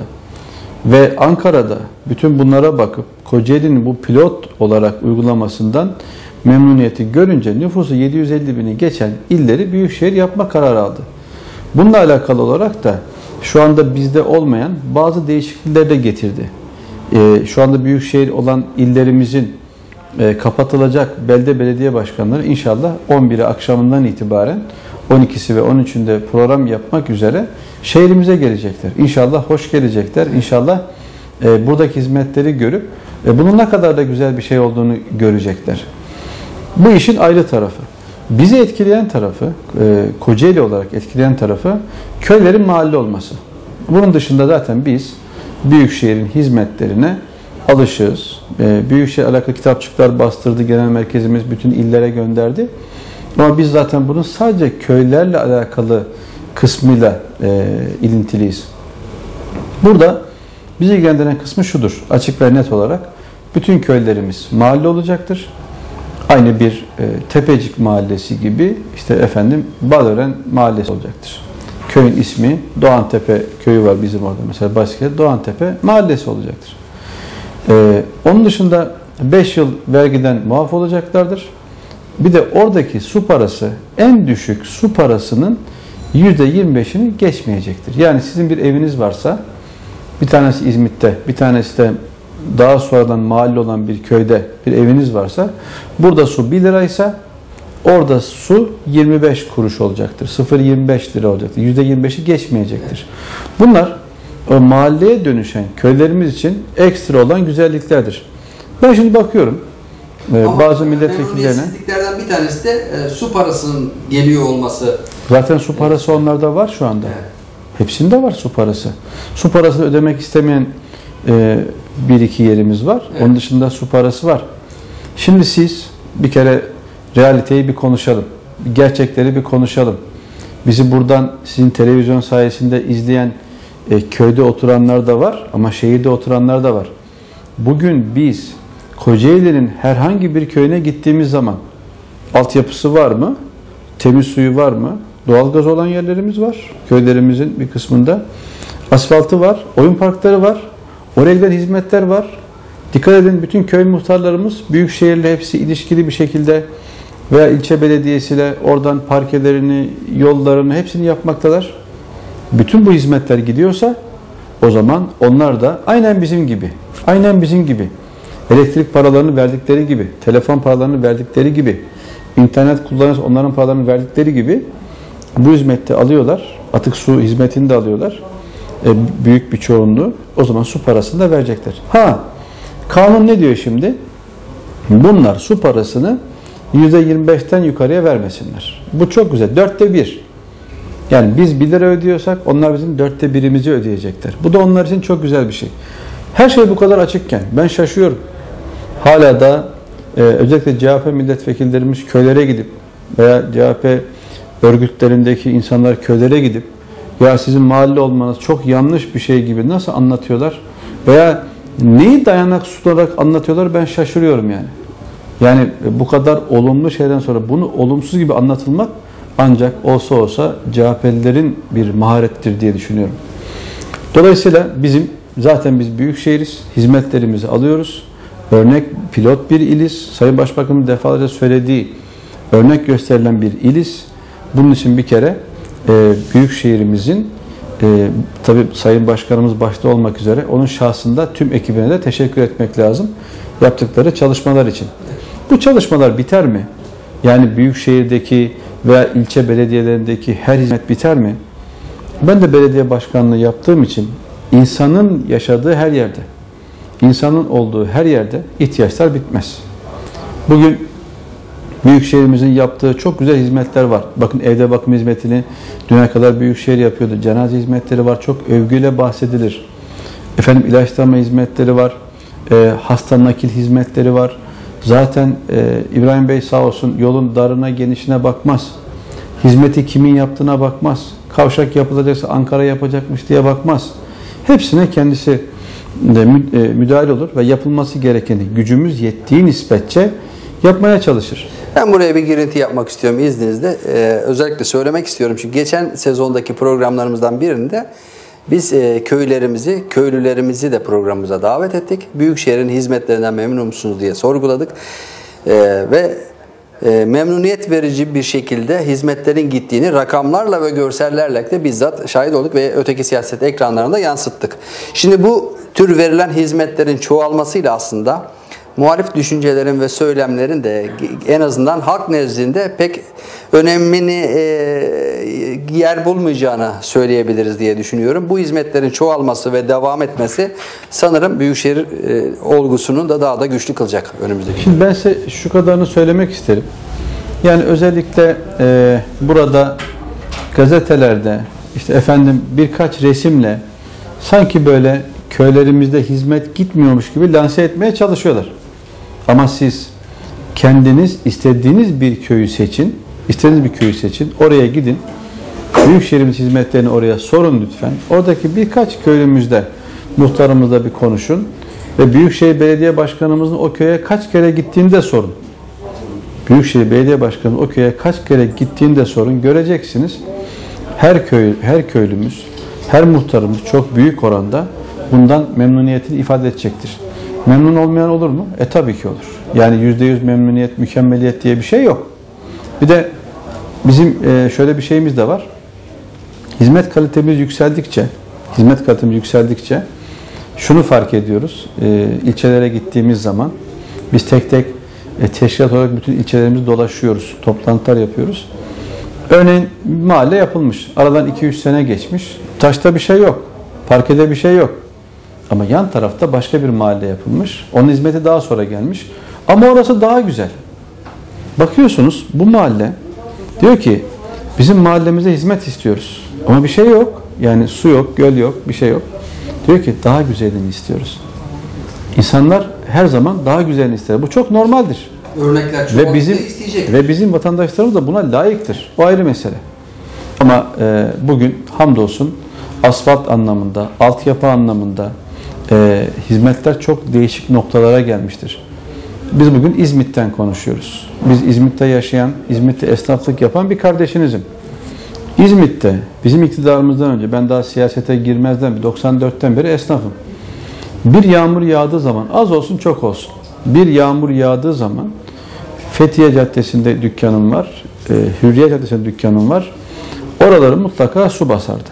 ve Ankara'da bütün bunlara bakıp Kocaeli'nin bu pilot olarak uygulamasından memnuniyeti görünce nüfusu yedi yüz elli bini geçen illeri büyükşehir yapma kararı aldı. Bununla alakalı olarak da şu anda bizde olmayan bazı değişiklikler de getirdi. Ee, şu anda büyükşehir olan illerimizin e, kapatılacak belde belediye başkanları inşallah on biri akşamından itibaren on ikisi ve on üçünde program yapmak üzere şehrimize gelecekler. İnşallah hoş gelecekler. İnşallah e, buradaki hizmetleri görüp e, bunun ne kadar da güzel bir şey olduğunu görecekler. Bu işin ayrı tarafı. Bizi etkileyen tarafı, e, Kocaeli olarak etkileyen tarafı köylerin mahalle olması. Bunun dışında zaten biz Büyükşehir'in hizmetlerine alışığız. E, Büyükşehir alakalı kitapçıklar bastırdı, genel merkezimiz bütün illere gönderdi. Ama biz zaten bunun sadece köylerle alakalı kısmıyla e, ilintiliyiz. Burada bizi ilgilendiren kısmı şudur, açık ve net olarak bütün köylerimiz mahalle olacaktır. Aynı bir e, Tepecik Mahallesi gibi işte efendim Balören Mahallesi olacaktır. Köyün ismi Doğantepe köyü var bizim orada mesela Basket'te Doğantepe Mahallesi olacaktır. E, onun dışında beş yıl vergiden muaf olacaklardır. Bir de oradaki su parası en düşük su parasının yüzde yirmi beşini geçmeyecektir. Yani sizin bir eviniz varsa bir tanesi İzmit'te, bir tanesi de daha sonradan mahalle olan bir köyde bir eviniz varsa burada su bir liraysa orada su yirmi beş kuruş olacaktır. sıfır virgül yirmi beş lira olacaktır. yüzde yirmi beşi geçmeyecektir. Bunlar o mahalleye dönüşen köylerimiz için ekstra olan güzelliklerdir. Ben şimdi bakıyorum Ama bazı milletvekillerine. Memnuniyetsizliklerden bir tanesi de e, su parasının geliyor olması. Zaten su parası onlarda var şu anda. Evet. Hepsinde var su parası. Su parasını ödemek istemeyen e, bir iki yerimiz var. Evet. Onun dışında su parası var. Şimdi siz bir kere realiteyi bir konuşalım. Gerçekleri bir konuşalım. Bizi buradan sizin televizyon sayesinde izleyen e, köyde oturanlar da var ama şehirde oturanlar da var. Bugün biz Kocaeli'nin herhangi bir köyüne gittiğimiz zaman altyapısı var mı? Temiz suyu var mı? Doğalgaz olan yerlerimiz var. Köylerimizin bir kısmında. Asfaltı var. Oyun parkları var. Oraya giden hizmetler var. Dikkat edin bütün köy muhtarlarımız büyükşehirle hepsi ilişkili bir şekilde veya ilçe belediyesiyle oradan parkelerini, yollarını hepsini yapmaktalar. Bütün bu hizmetler gidiyorsa o zaman onlar da aynen bizim gibi. Aynen bizim gibi. elektrik paralarını verdikleri gibi, telefon paralarını verdikleri gibi, internet kullanırsa onların paralarını verdikleri gibi bu hizmeti alıyorlar. Atık su hizmetini de alıyorlar. E, büyük bir çoğunluğu. O zaman su parasını da verecekler. Ha, kanun ne diyor şimdi? Bunlar su parasını yüzde yirmi beşten yukarıya vermesinler. Bu çok güzel. Dörtte bir. Yani biz bir lira ödüyorsak onlar bizim dörtte birimizi ödeyecekler. Bu da onlar için çok güzel bir şey. Her şey bu kadar açıkken ben şaşıyorum. Hala da e, özellikle C H P milletvekillerimiz köylere gidip veya C H P örgütlerindeki insanlar köylere gidip ya sizin mahalle olmanız çok yanlış bir şey gibi nasıl anlatıyorlar veya neyi dayanak sunarak anlatıyorlar, ben şaşırıyorum yani. Yani bu kadar olumlu şeyden sonra bunu olumsuz gibi anlatılmak ancak olsa olsa C H P'lilerin bir maharettir diye düşünüyorum. Dolayısıyla bizim zaten biz büyük şehiriz, hizmetlerimizi alıyoruz. Örnek pilot bir iliz, Sayın Başbakan'ın defalarca söylediği örnek gösterilen bir iliz. Bunun için bir kere e, büyük şehrimizin e, tabii Sayın Başkanımız başta olmak üzere onun şahsında tüm ekibine de teşekkür etmek lazım yaptıkları çalışmalar için. Bu çalışmalar biter mi? Yani büyük şehirdeki veya ilçe belediyelerindeki her hizmet biter mi? Ben de belediye başkanlığı yaptığım için insanın yaşadığı her yerde, insanın olduğu her yerde ihtiyaçlar bitmez. Bugün Büyükşehirimizin yaptığı çok güzel hizmetler var. Bakın evde bakım hizmetini düne kadar Büyükşehir yapıyordu. Cenaze hizmetleri var. Çok övgüyle bahsedilir. Efendim ilaçlama hizmetleri var. E, hasta nakil hizmetleri var. Zaten e, İbrahim Bey sağ olsun yolun darına genişine bakmaz. Hizmeti kimin yaptığına bakmaz. Kavşak yapılacaksa Ankara yapacakmış diye bakmaz. Hepsine kendisi de müdahale olur ve yapılması gerekeni gücümüz yettiği nispetçe yapmaya çalışır. Ben buraya bir girinti yapmak istiyorum izninizle. Ee, özellikle söylemek istiyorum çünkü geçen sezondaki programlarımızdan birinde biz e, köylerimizi, köylülerimizi de programımıza davet ettik. Büyükşehir'in hizmetlerinden memnun musunuz diye sorguladık. Ee, ve e, memnuniyet verici bir şekilde hizmetlerin gittiğini rakamlarla ve görsellerle de bizzat şahit olduk ve öteki siyaset ekranlarında yansıttık. Şimdi bu tür verilen hizmetlerin çoğalmasıyla aslında muhalif düşüncelerin ve söylemlerin de en azından halk nezdinde pek önemini e, yer bulmayacağını söyleyebiliriz diye düşünüyorum. Bu hizmetlerin çoğalması ve devam etmesi sanırım Büyükşehir e, olgusunun da daha da güçlü kılacak önümüzdeki. Şimdi ben size şu kadarını söylemek isterim. Yani özellikle e, burada gazetelerde işte efendim birkaç resimle sanki böyle köylerimizde hizmet gitmiyormuş gibi lanse etmeye çalışıyorlar. Ama siz kendiniz istediğiniz bir köyü seçin, istediğiniz bir köyü seçin, oraya gidin, Büyükşehir'imiz hizmetlerini oraya sorun lütfen. Oradaki birkaç köylümüzde, muhtarımızla bir konuşun ve Büyükşehir Belediye Başkanımızın o köye kaç kere gittiğini de sorun. Büyükşehir Belediye Başkanı o köye kaç kere gittiğini de sorun, göreceksiniz. Her köy, her köylümüz, her muhtarımız çok büyük oranda bundan memnuniyetini ifade edecektir. Memnun olmayan olur mu? E tabii ki olur. Yani yüzde yüz memnuniyet, mükemmeliyet diye bir şey yok. Bir de bizim şöyle bir şeyimiz de var. Hizmet kalitemiz yükseldikçe, hizmet kalitemiz yükseldikçe şunu fark ediyoruz. İlçelere gittiğimiz zaman biz tek tek teşkilat olarak bütün ilçelerimizi dolaşıyoruz, toplantılar yapıyoruz. Örneğin mahalle yapılmış. Aradan iki üç sene geçmiş. Taşta bir şey yok. Parkede bir şey yok. Ama yan tarafta başka bir mahalle yapılmış. Onun hizmeti daha sonra gelmiş. Ama orası daha güzel. Bakıyorsunuz bu mahalle diyor ki bizim mahallemize hizmet istiyoruz. Ama bir şey yok. Yani su yok, göl yok, bir şey yok. Diyor ki daha güzelini istiyoruz. İnsanlar her zaman daha güzelini ister. Bu çok normaldir. Örnekler çok ve bizim isteyecek. Ve bizim vatandaşlarımız da buna layıktır. O ayrı mesele. Ama e, bugün hamdolsun asfalt anlamında, altyapı anlamında e, hizmetler çok değişik noktalara gelmiştir. Biz bugün İzmit'ten konuşuyoruz. Biz İzmit'te yaşayan, İzmit'te esnaflık yapan bir kardeşinizim. İzmit'te bizim iktidarımızdan önce, ben daha siyasete girmezden doksan dörtten beri esnafım. Bir yağmur yağdığı zaman, az olsun çok olsun, bir yağmur yağdığı zaman Fethiye Caddesi'nde dükkanım var, e, Hürriye Caddesi'nde dükkanım var. Oraları mutlaka su basardı.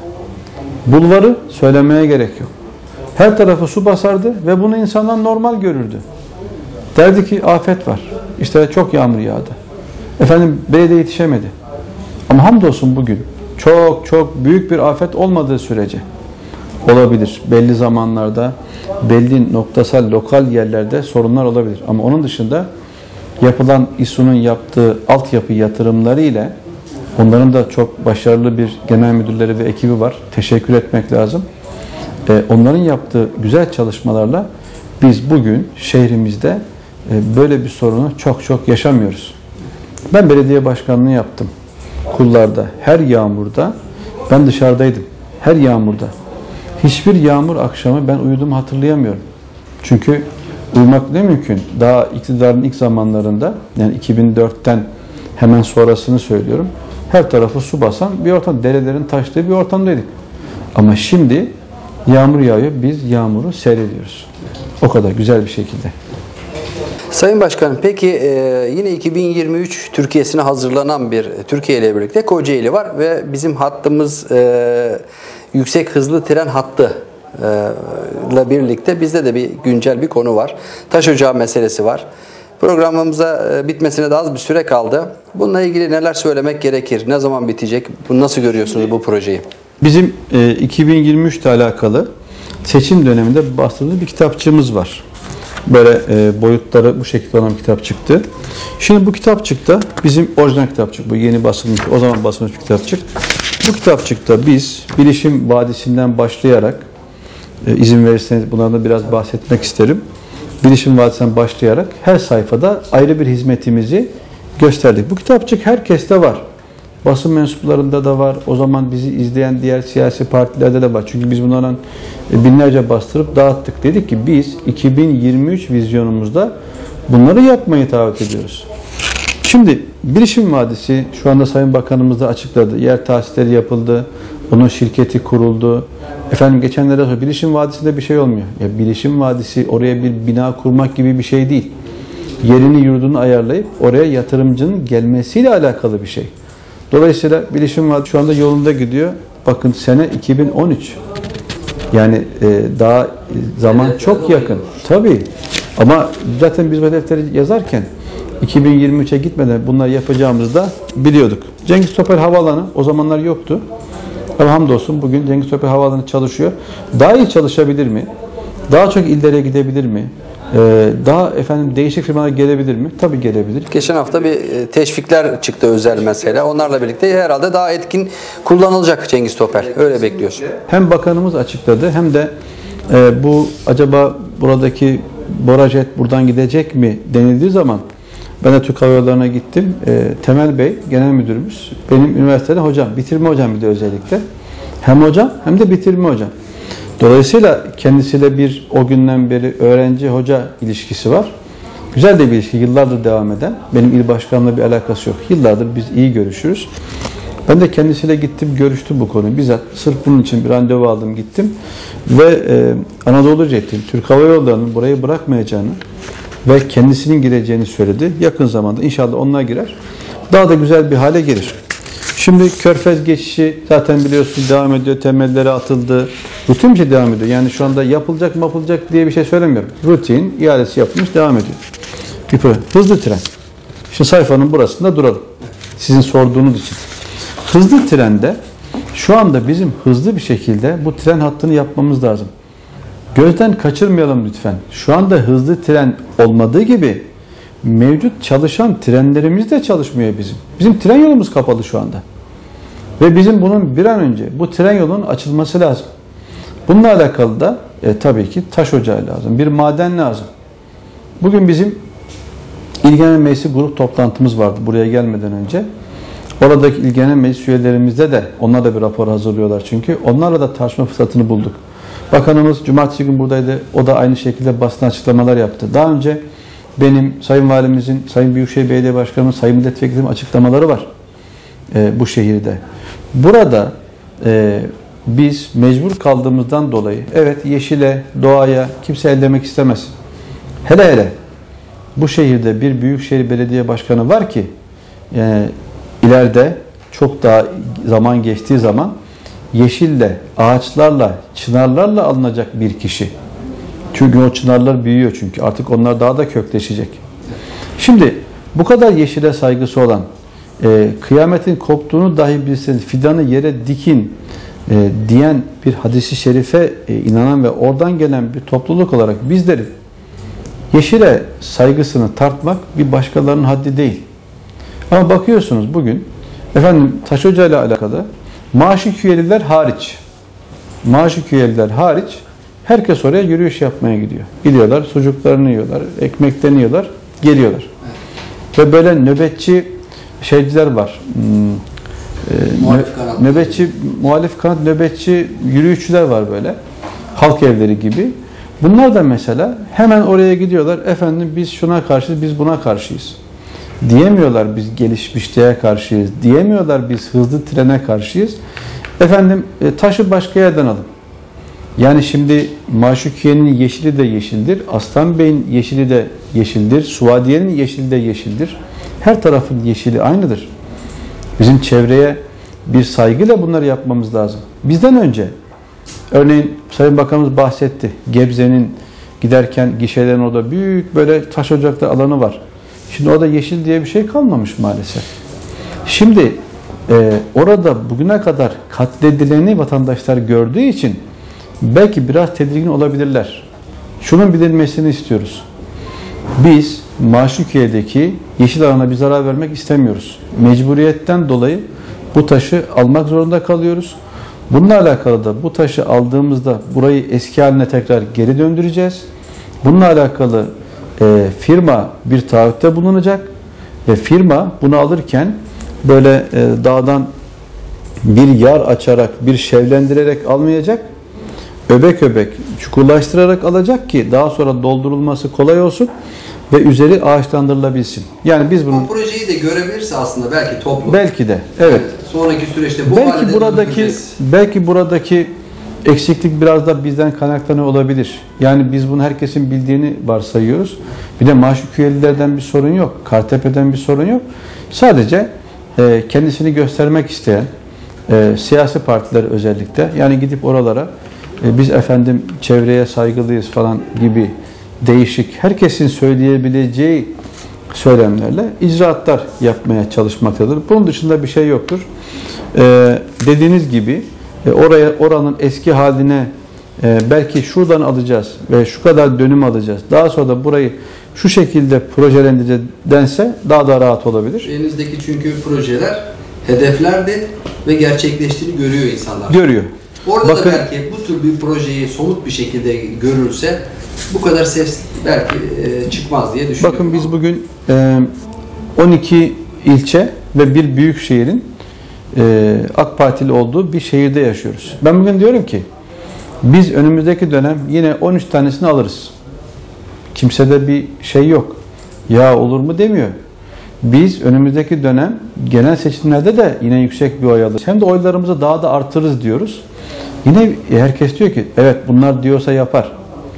Bulvarı söylemeye gerek yok. Her tarafı su basardı ve bunu insanlar normal görürdü. Derdi ki afet var. İşte çok yağmur yağdı. Efendim belediye yetişemedi. Ama hamdolsun bugün çok çok büyük bir afet olmadığı sürece olabilir. Belli zamanlarda, belli noktasal, lokal yerlerde sorunlar olabilir. Ama onun dışında yapılan İSU'nun yaptığı altyapı yatırımları ile onların da çok başarılı bir genel müdürleri ve ekibi var. Teşekkür etmek lazım. Ee, onların yaptığı güzel çalışmalarla biz bugün şehrimizde e, böyle bir sorunu çok çok yaşamıyoruz. Ben belediye başkanlığı yaptım. Kullarda her yağmurda ben dışarıdaydım. Her yağmurda. Hiçbir yağmur akşamı ben uyuduğumu hatırlayamıyorum. Çünkü uyumak ne mümkün. Daha iktidarın ilk zamanlarında, yani iki bin dörtten hemen sonrasını söylüyorum. Her tarafı su basan bir ortam, derelerin taştığı bir ortamdaydık. Ama şimdi yağmur yağıyor, biz yağmuru seyrediyoruz. O kadar güzel bir şekilde. Sayın Başkanım, peki yine iki bin yirmi üç Türkiye'sine hazırlanan bir Türkiye ile birlikte Kocaeli var ve bizim hattımız yüksek hızlı tren hattı ile birlikte bizde de bir güncel bir konu var. Taş ocağı meselesi var. Programımıza bitmesine de az bir süre kaldı. Bununla ilgili neler söylemek gerekir? Ne zaman bitecek? Bunu nasıl görüyorsunuz bu projeyi? Bizim iki bin yirmi üç ile alakalı seçim döneminde bastırdığımız bir kitapçığımız var. Böyle e, boyutları bu şekilde olan bir kitap çıktı. Şimdi bu kitapçıkta bizim orijinal kitapçık, bu yeni basılmış, o zaman basılmış bir kitapçık. Bu kitapçıkta biz Bilişim Vadisi'nden başlayarak, e, izin verirseniz bunlardan biraz bahsetmek isterim. Bilişim Vadisi'nden başlayarak her sayfada ayrı bir hizmetimizi gösterdik. Bu kitapçık herkeste var. Basın mensuplarında da var. O zaman bizi izleyen diğer siyasi partilerde de var. Çünkü biz bunlardan binlerce bastırıp dağıttık. Dedik ki biz iki bin yirmi üç vizyonumuzda bunları yapmayı taahhüt ediyoruz. Şimdi Bilişim Vadisi şu anda Sayın Bakanımız da açıkladı. Yer tahsisleri yapıldı. Onun şirketi kuruldu. Efendim geçenlerde sonra Bilişim Vadisi'nde bir şey olmuyor. Ya Bilişim Vadisi oraya bir bina kurmak gibi bir şey değil. Yerini yurdunu ayarlayıp oraya yatırımcının gelmesiyle alakalı bir şey. Dolayısıyla Bilişim Vadisi şu anda yolunda gidiyor. Bakın sene iki bin on üç. Yani e, daha zaman çok yakın. Tabii. Ama zaten biz bu hedefleri yazarken iki bin yirmi üçe gitmeden bunları yapacağımızı da biliyorduk. Cengiz Topel Havaalanı o zamanlar yoktu. Ama hamdolsun bugün Cengiz Topel Havaalanı çalışıyor. Daha iyi çalışabilir mi? Daha çok illere gidebilir mi? Ee, daha efendim değişik firmalar gelebilir mi? Tabii gelebilir. Geçen hafta bir teşvikler çıktı özel mesele. Onlarla birlikte herhalde daha etkin kullanılacak Cengiz Topel. Öyle bekliyorsun. Hem bakanımız açıkladı hem de e, bu acaba buradaki Borajet buradan gidecek mi denildiği zaman ben de Türk Hava Yolları'na gittim. E, Temel Bey, genel müdürümüz, benim üniversitede hocam, bitirme hocam bir de özellikle. Hem hocam hem de bitirme hocam. Dolayısıyla kendisiyle bir o günden beri öğrenci-hoca ilişkisi var. Güzel de bir ilişki, yıllardır devam eden. Benim il başkanımla bir alakası yok. Yıllardır biz iyi görüşürüz. Ben de kendisiyle gittim, görüştüm bu konuyu. Bizzat sırf bunun için bir randevu aldım, gittim. Ve e, Anadolu Jet'in, Türk Hava Yolları'nın burayı bırakmayacağını ve kendisinin gireceğini söyledi. Yakın zamanda inşallah onlar girer. Daha da güzel bir hale gelir. Şimdi Körfez geçişi zaten biliyorsun devam ediyor. Temelleri atıldı. Rutin bir şey devam ediyor. Yani şu anda yapılacak mı yapılacak diye bir şey söylemiyorum. Rutin, ihalesi yapılmış, devam ediyor. Bir proje. Hızlı tren. Şimdi sayfanın burasında duralım. Sizin sorduğunuz için. Hızlı trende şu anda bizim hızlı bir şekilde bu tren hattını yapmamız lazım. Gözden kaçırmayalım lütfen. Şu anda hızlı tren olmadığı gibi mevcut çalışan trenlerimiz de çalışmıyor bizim. Bizim tren yolumuz kapalı şu anda. Ve bizim bunun bir an önce bu tren yolunun açılması lazım. Bununla alakalı da e, tabii ki taş ocağı lazım. Bir maden lazım. Bugün bizim İl Genel Meclisi grup toplantımız vardı buraya gelmeden önce. Oradaki İl Genel Meclis üyelerimizde de onlar da bir rapor hazırlıyorlar çünkü. Onlarla da tartışma fırsatını bulduk. Bakanımız cumartesi gün buradaydı. O da aynı şekilde basın açıklamalar yaptı. Daha önce benim, Sayın Valimizin, Sayın Büyükşehir Belediye Başkanımız, Sayın Milletvekilimin açıklamaları var e, bu şehirde. Burada e, biz mecbur kaldığımızdan dolayı, evet yeşile, doğaya kimse ellemek istemez. Hele hele bu şehirde bir Büyükşehir Belediye Başkanı var ki e, ileride çok daha zaman geçtiği zaman yeşille, ağaçlarla, çınarlarla alınacak bir kişi. Çünkü o çınarlar büyüyor çünkü. Artık onlar daha da kökleşecek. Şimdi bu kadar yeşile saygısı olan, e, kıyametin koptuğunu dahi bilseniz fidanı yere dikin e, diyen bir hadisi şerife e, inanan ve oradan gelen bir topluluk olarak bizlerin yeşile saygısını tartmak bir başkalarının haddi değil. Ama bakıyorsunuz bugün efendim Taş Hoca ile alakalı Maşiküyeliler hariç Maşiküyeliler hariç herkes oraya yürüyüş yapmaya gidiyor. Gidiyorlar, sucuklarını yiyorlar, ekmeklerini yiyorlar, geliyorlar. Evet. Ve böyle nöbetçi şeyciler var. Hmm, e, muhalif kanat. Nöbetçi, muhalif kanat nöbetçi yürüyüşçüler var böyle. Halk evleri gibi. Bunlar da mesela hemen oraya gidiyorlar. Efendim biz şuna karşıyız, biz buna karşıyız. Diyemiyorlar biz gelişmişliğe karşıyız. Diyemiyorlar biz hızlı trene karşıyız. Efendim e, taşı başka yerden alın. Yani şimdi Maşukiye'nin yeşili de yeşildir. Aslan Bey'in yeşili de yeşildir. Suadiye'nin yeşili de yeşildir. Her tarafın yeşili aynıdır. Bizim çevreye bir saygıyla bunları yapmamız lazım. Bizden önce örneğin Sayın Bakanımız bahsetti. Gebze'nin giderken gişelerin orada büyük böyle taş ocakta alanı var. Şimdi orada yeşil diye bir şey kalmamış maalesef. Şimdi e, orada bugüne kadar katledileni vatandaşlar gördüğü için belki biraz tedirgin olabilirler. Şunun bilinmesini istiyoruz. Biz Maşukiye'deki yeşil alana bir zarar vermek istemiyoruz. Mecburiyetten dolayı bu taşı almak zorunda kalıyoruz. Bununla alakalı da bu taşı aldığımızda burayı eski haline tekrar geri döndüreceğiz. Bununla alakalı e, firma bir taahhütte bulunacak ve firma bunu alırken böyle e, dağdan bir yar açarak, bir şevlendirerek almayacak. Öbek öbek çukurlaştırarak alacak ki daha sonra doldurulması kolay olsun ve üzeri ağaçlandırılabilsin. Yani biz bunun bu projeyi de görebilirse aslında belki toplum. Belki de evet. Sonraki süreçte bu belki buradaki belki buradaki eksiklik biraz da bizden kaynaklanıyor olabilir. Yani biz bunu herkesin bildiğini varsayıyoruz. Bir de Maşukiyelilerden bir sorun yok. Kartepe'den bir sorun yok. Sadece e, kendisini göstermek isteyen e, siyasi partiler özellikle yani gidip oralara e, biz efendim çevreye saygılıyız falan gibi değişik herkesin söyleyebileceği söylemlerle icraatlar yapmaya çalışmaktadır. Bunun dışında bir şey yoktur. Ee, dediğiniz gibi e, oraya oranın eski haline e, belki şuradan alacağız ve şu kadar dönüm alacağız. Daha sonra da burayı şu şekilde projelendireceğiz dense daha da rahat olabilir. Elinizdeki çünkü projeler hedeflerdi ve gerçekleştiğini görüyor insanlar. Görüyor. Orada Bakın, da belki bu tür bir projeyi somut bir şekilde görülse bu kadar ses belki e, çıkmaz diye düşünüyorum. Bakın biz bugün e, on iki ilçe ve bir büyük şehrin e, AK Partili olduğu bir şehirde yaşıyoruz. Ben bugün diyorum ki biz önümüzdeki dönem yine on üç tanesini alırız. Kimsede bir şey yok. Ya olur mu demiyor. Biz önümüzdeki dönem genel seçimlerde de yine yüksek bir oy alırız. Hem de oylarımızı daha da artırırız diyoruz. Yine herkes diyor ki evet bunlar diyorsa yapar.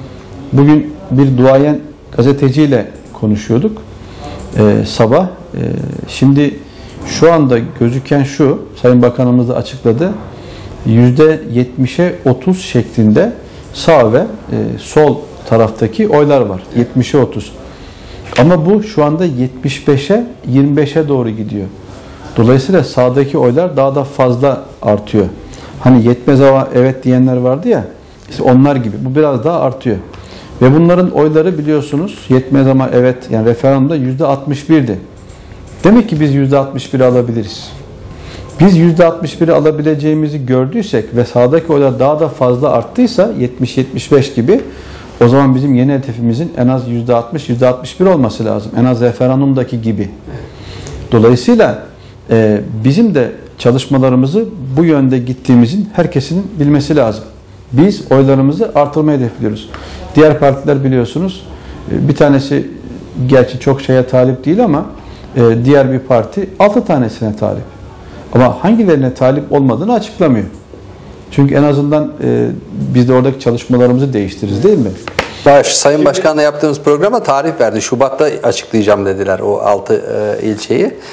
Bugün bir duayen gazeteciyle konuşuyorduk ee, sabah. Ee, şimdi şu anda gözüken şu, Sayın Bakanımız da açıkladı. yüzde yetmişe otuz şeklinde sağ ve e, sol taraftaki oylar var. yetmişe otuz. Ama bu şu anda yetmiş beşe yirmi beşe doğru gidiyor. Dolayısıyla sağdaki oylar daha da fazla artıyor. Hani yetmez ama evet diyenler vardı ya, işte onlar gibi. Bu biraz daha artıyor. Ve bunların oyları biliyorsunuz yetmez ama evet yani referandumda yüzde altmış birdi. Demek ki biz yüzde altmış biri alabiliriz. Biz yüzde altmış biri alabileceğimizi gördüysek ve sağdaki oylar daha da fazla arttıysa yetmiş yetmiş beş gibi o zaman bizim yeni hedefimizin en az yüzde altmış yüzde altmış bir olması lazım. En az referandumdaki gibi. Dolayısıyla e, bizim de çalışmalarımızı bu yönde gittiğimizin herkesin bilmesi lazım. Biz oylarımızı artırmayı hedefliyoruz. Diğer partiler biliyorsunuz bir tanesi gerçi çok şeye talip değil ama diğer bir parti altı tanesine talip. Ama hangilerine talip olmadığını açıklamıyor. Çünkü en azından biz de oradaki çalışmalarımızı değiştiririz değil mi? Baş, Sayın Başkan'la yaptığımız programa tarih verdi. Şubat'ta açıklayacağım dediler o altı e, ilçeyi.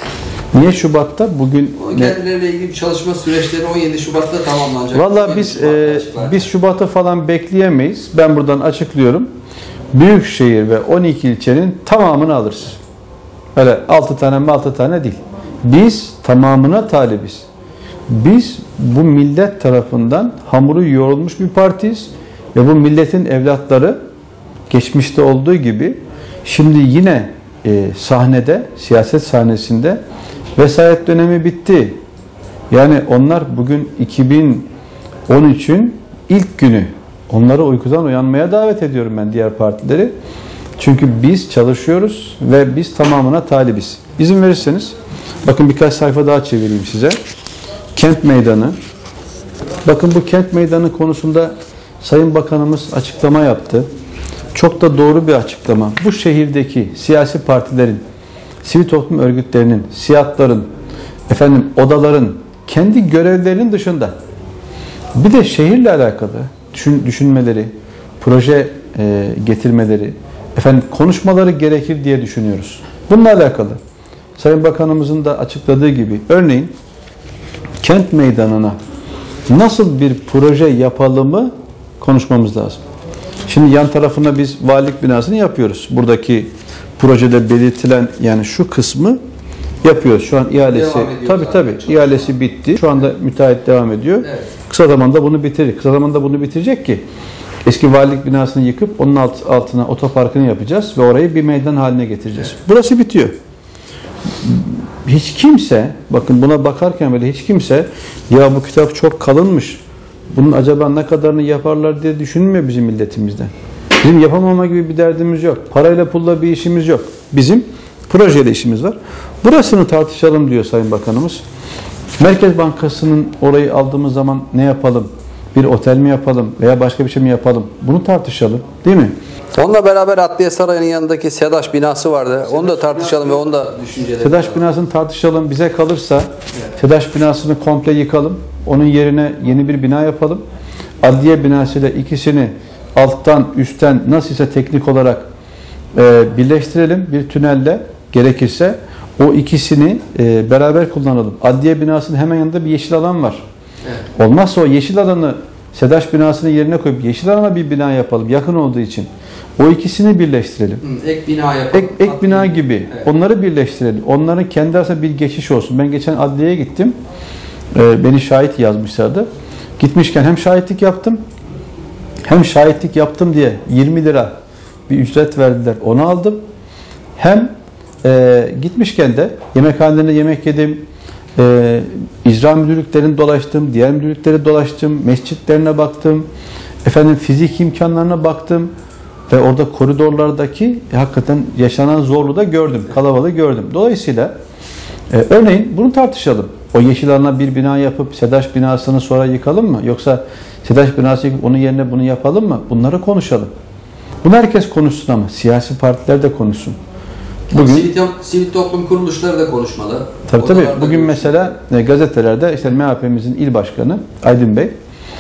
Niye Şubat'ta? Bugün O kendileriyle ilgili çalışma süreçleri on yedi Şubat'ta tamamlanacak. Valla biz e, biz Şubat'ı falan bekleyemeyiz. Ben buradan açıklıyorum. Büyükşehir ve on iki ilçenin tamamını alırız. Öyle altı tane mi altı tane değil. Biz tamamına talibiz. Biz bu millet tarafından hamuru yoğrulmuş bir partiyiz ve bu milletin evlatları geçmişte olduğu gibi şimdi yine e, sahnede, siyaset sahnesinde vesayet dönemi bitti. Yani onlar bugün iki bin on üçün ilk günü. Onları uykudan uyanmaya davet ediyorum ben, diğer partileri. Çünkü biz çalışıyoruz ve biz tamamına talibiz. İzin verirseniz bakın birkaç sayfa daha çevireyim size. Kent Meydanı. Bakın bu Kent Meydanı konusunda Sayın Bakanımız açıklama yaptı. Çok da doğru bir açıklama. Bu şehirdeki siyasi partilerin, sivil toplum örgütlerinin, SİAD'ların, efendim odaların kendi görevlerinin dışında bir de şehirle alakalı düşün, düşünmeleri, proje e, getirmeleri, efendim konuşmaları gerekir diye düşünüyoruz. Bununla alakalı Sayın Bakanımızın da açıkladığı gibi örneğin Kent Meydanı'na nasıl bir proje yapalımı konuşmamız lazım. Şimdi yan tarafına biz valilik binasını yapıyoruz. Buradaki projede belirtilen yani şu kısmı yapıyoruz. Şu an ihalesi tabii tabii ihalesi bitti. Şu anda müteahhit devam ediyor. Evet. Kısa zamanda bunu bitirir. Kısa zamanda bunu bitirecek ki eski valilik binasını yıkıp onun alt, altına otoparkını yapacağız ve orayı bir meydan haline getireceğiz. Evet. Burası bitiyor. Hiç kimse, bakın buna bakarken böyle hiç kimse ya bu kitap çok kalınmış, bunun acaba ne kadarını yaparlar diye düşünmüyor bizim milletimizden. Bizim yapamama gibi bir derdimiz yok. Parayla pulla bir işimiz yok. Bizim projeyle işimiz var. Burasını tartışalım diyor Sayın Bakanımız. Merkez Bankası'nın orayı aldığımız zaman ne yapalım? Bir otel mi yapalım veya başka bir şey mi yapalım? Bunu tartışalım, değil mi? Onunla beraber Adliye Sarayı'nın yanındaki SEDAŞ binası vardı. Sedaş onu da tartışalım ve onu da düşünceleri. SEDAŞ binasını tartışalım. Bize kalırsa evet. SEDAŞ binasını komple yıkalım. Onun yerine yeni bir bina yapalım. Adliye binasıyla ikisini alttan, üstten nasılsa teknik olarak e, birleştirelim bir tünelle gerekirse. O ikisini e, beraber kullanalım. Adliye binasının hemen yanında bir yeşil alan var. Evet. Olmazsa o yeşil alanı SEDAŞ binasının yerine koyup yeşil alana bir bina yapalım yakın olduğu için. O ikisini birleştirelim. Hı, ek bina yapalım. Ek, ek bina gibi. Evet. Onları birleştirelim. Onların kendi arasında bir geçiş olsun. Ben geçen adliyeye gittim. Ee, beni şahit yazmışlardı. Gitmişken hem şahitlik yaptım hem şahitlik yaptım diye yirmi lira bir ücret verdiler. Onu aldım. Hem e, gitmişken de yemekhanelerinde yemek yedim. E, icra müdürlüklerini dolaştım. Diğer müdürlükleri dolaştım. Mescitlerine baktım. Efendim fizik imkanlarına baktım. Ve orada koridorlardaki e, hakikaten yaşanan zorluğu da gördüm. Kalabalığı gördüm. Dolayısıyla e, örneğin bunu tartışalım. O yeşil alana bir bina yapıp SEDAŞ binasını sonra yıkalım mı? Yoksa SEDAŞ binası yıkıp onun yerine bunu yapalım mı? Bunları konuşalım. Bunu herkes konuşsun ama siyasi partiler de konuşsun. Bugün sivil, sivil toplum kuruluşları da konuşmalı. Tabii tabii. Bugün mesela e, gazetelerde işte M H P'mizin il başkanı Aydın Bey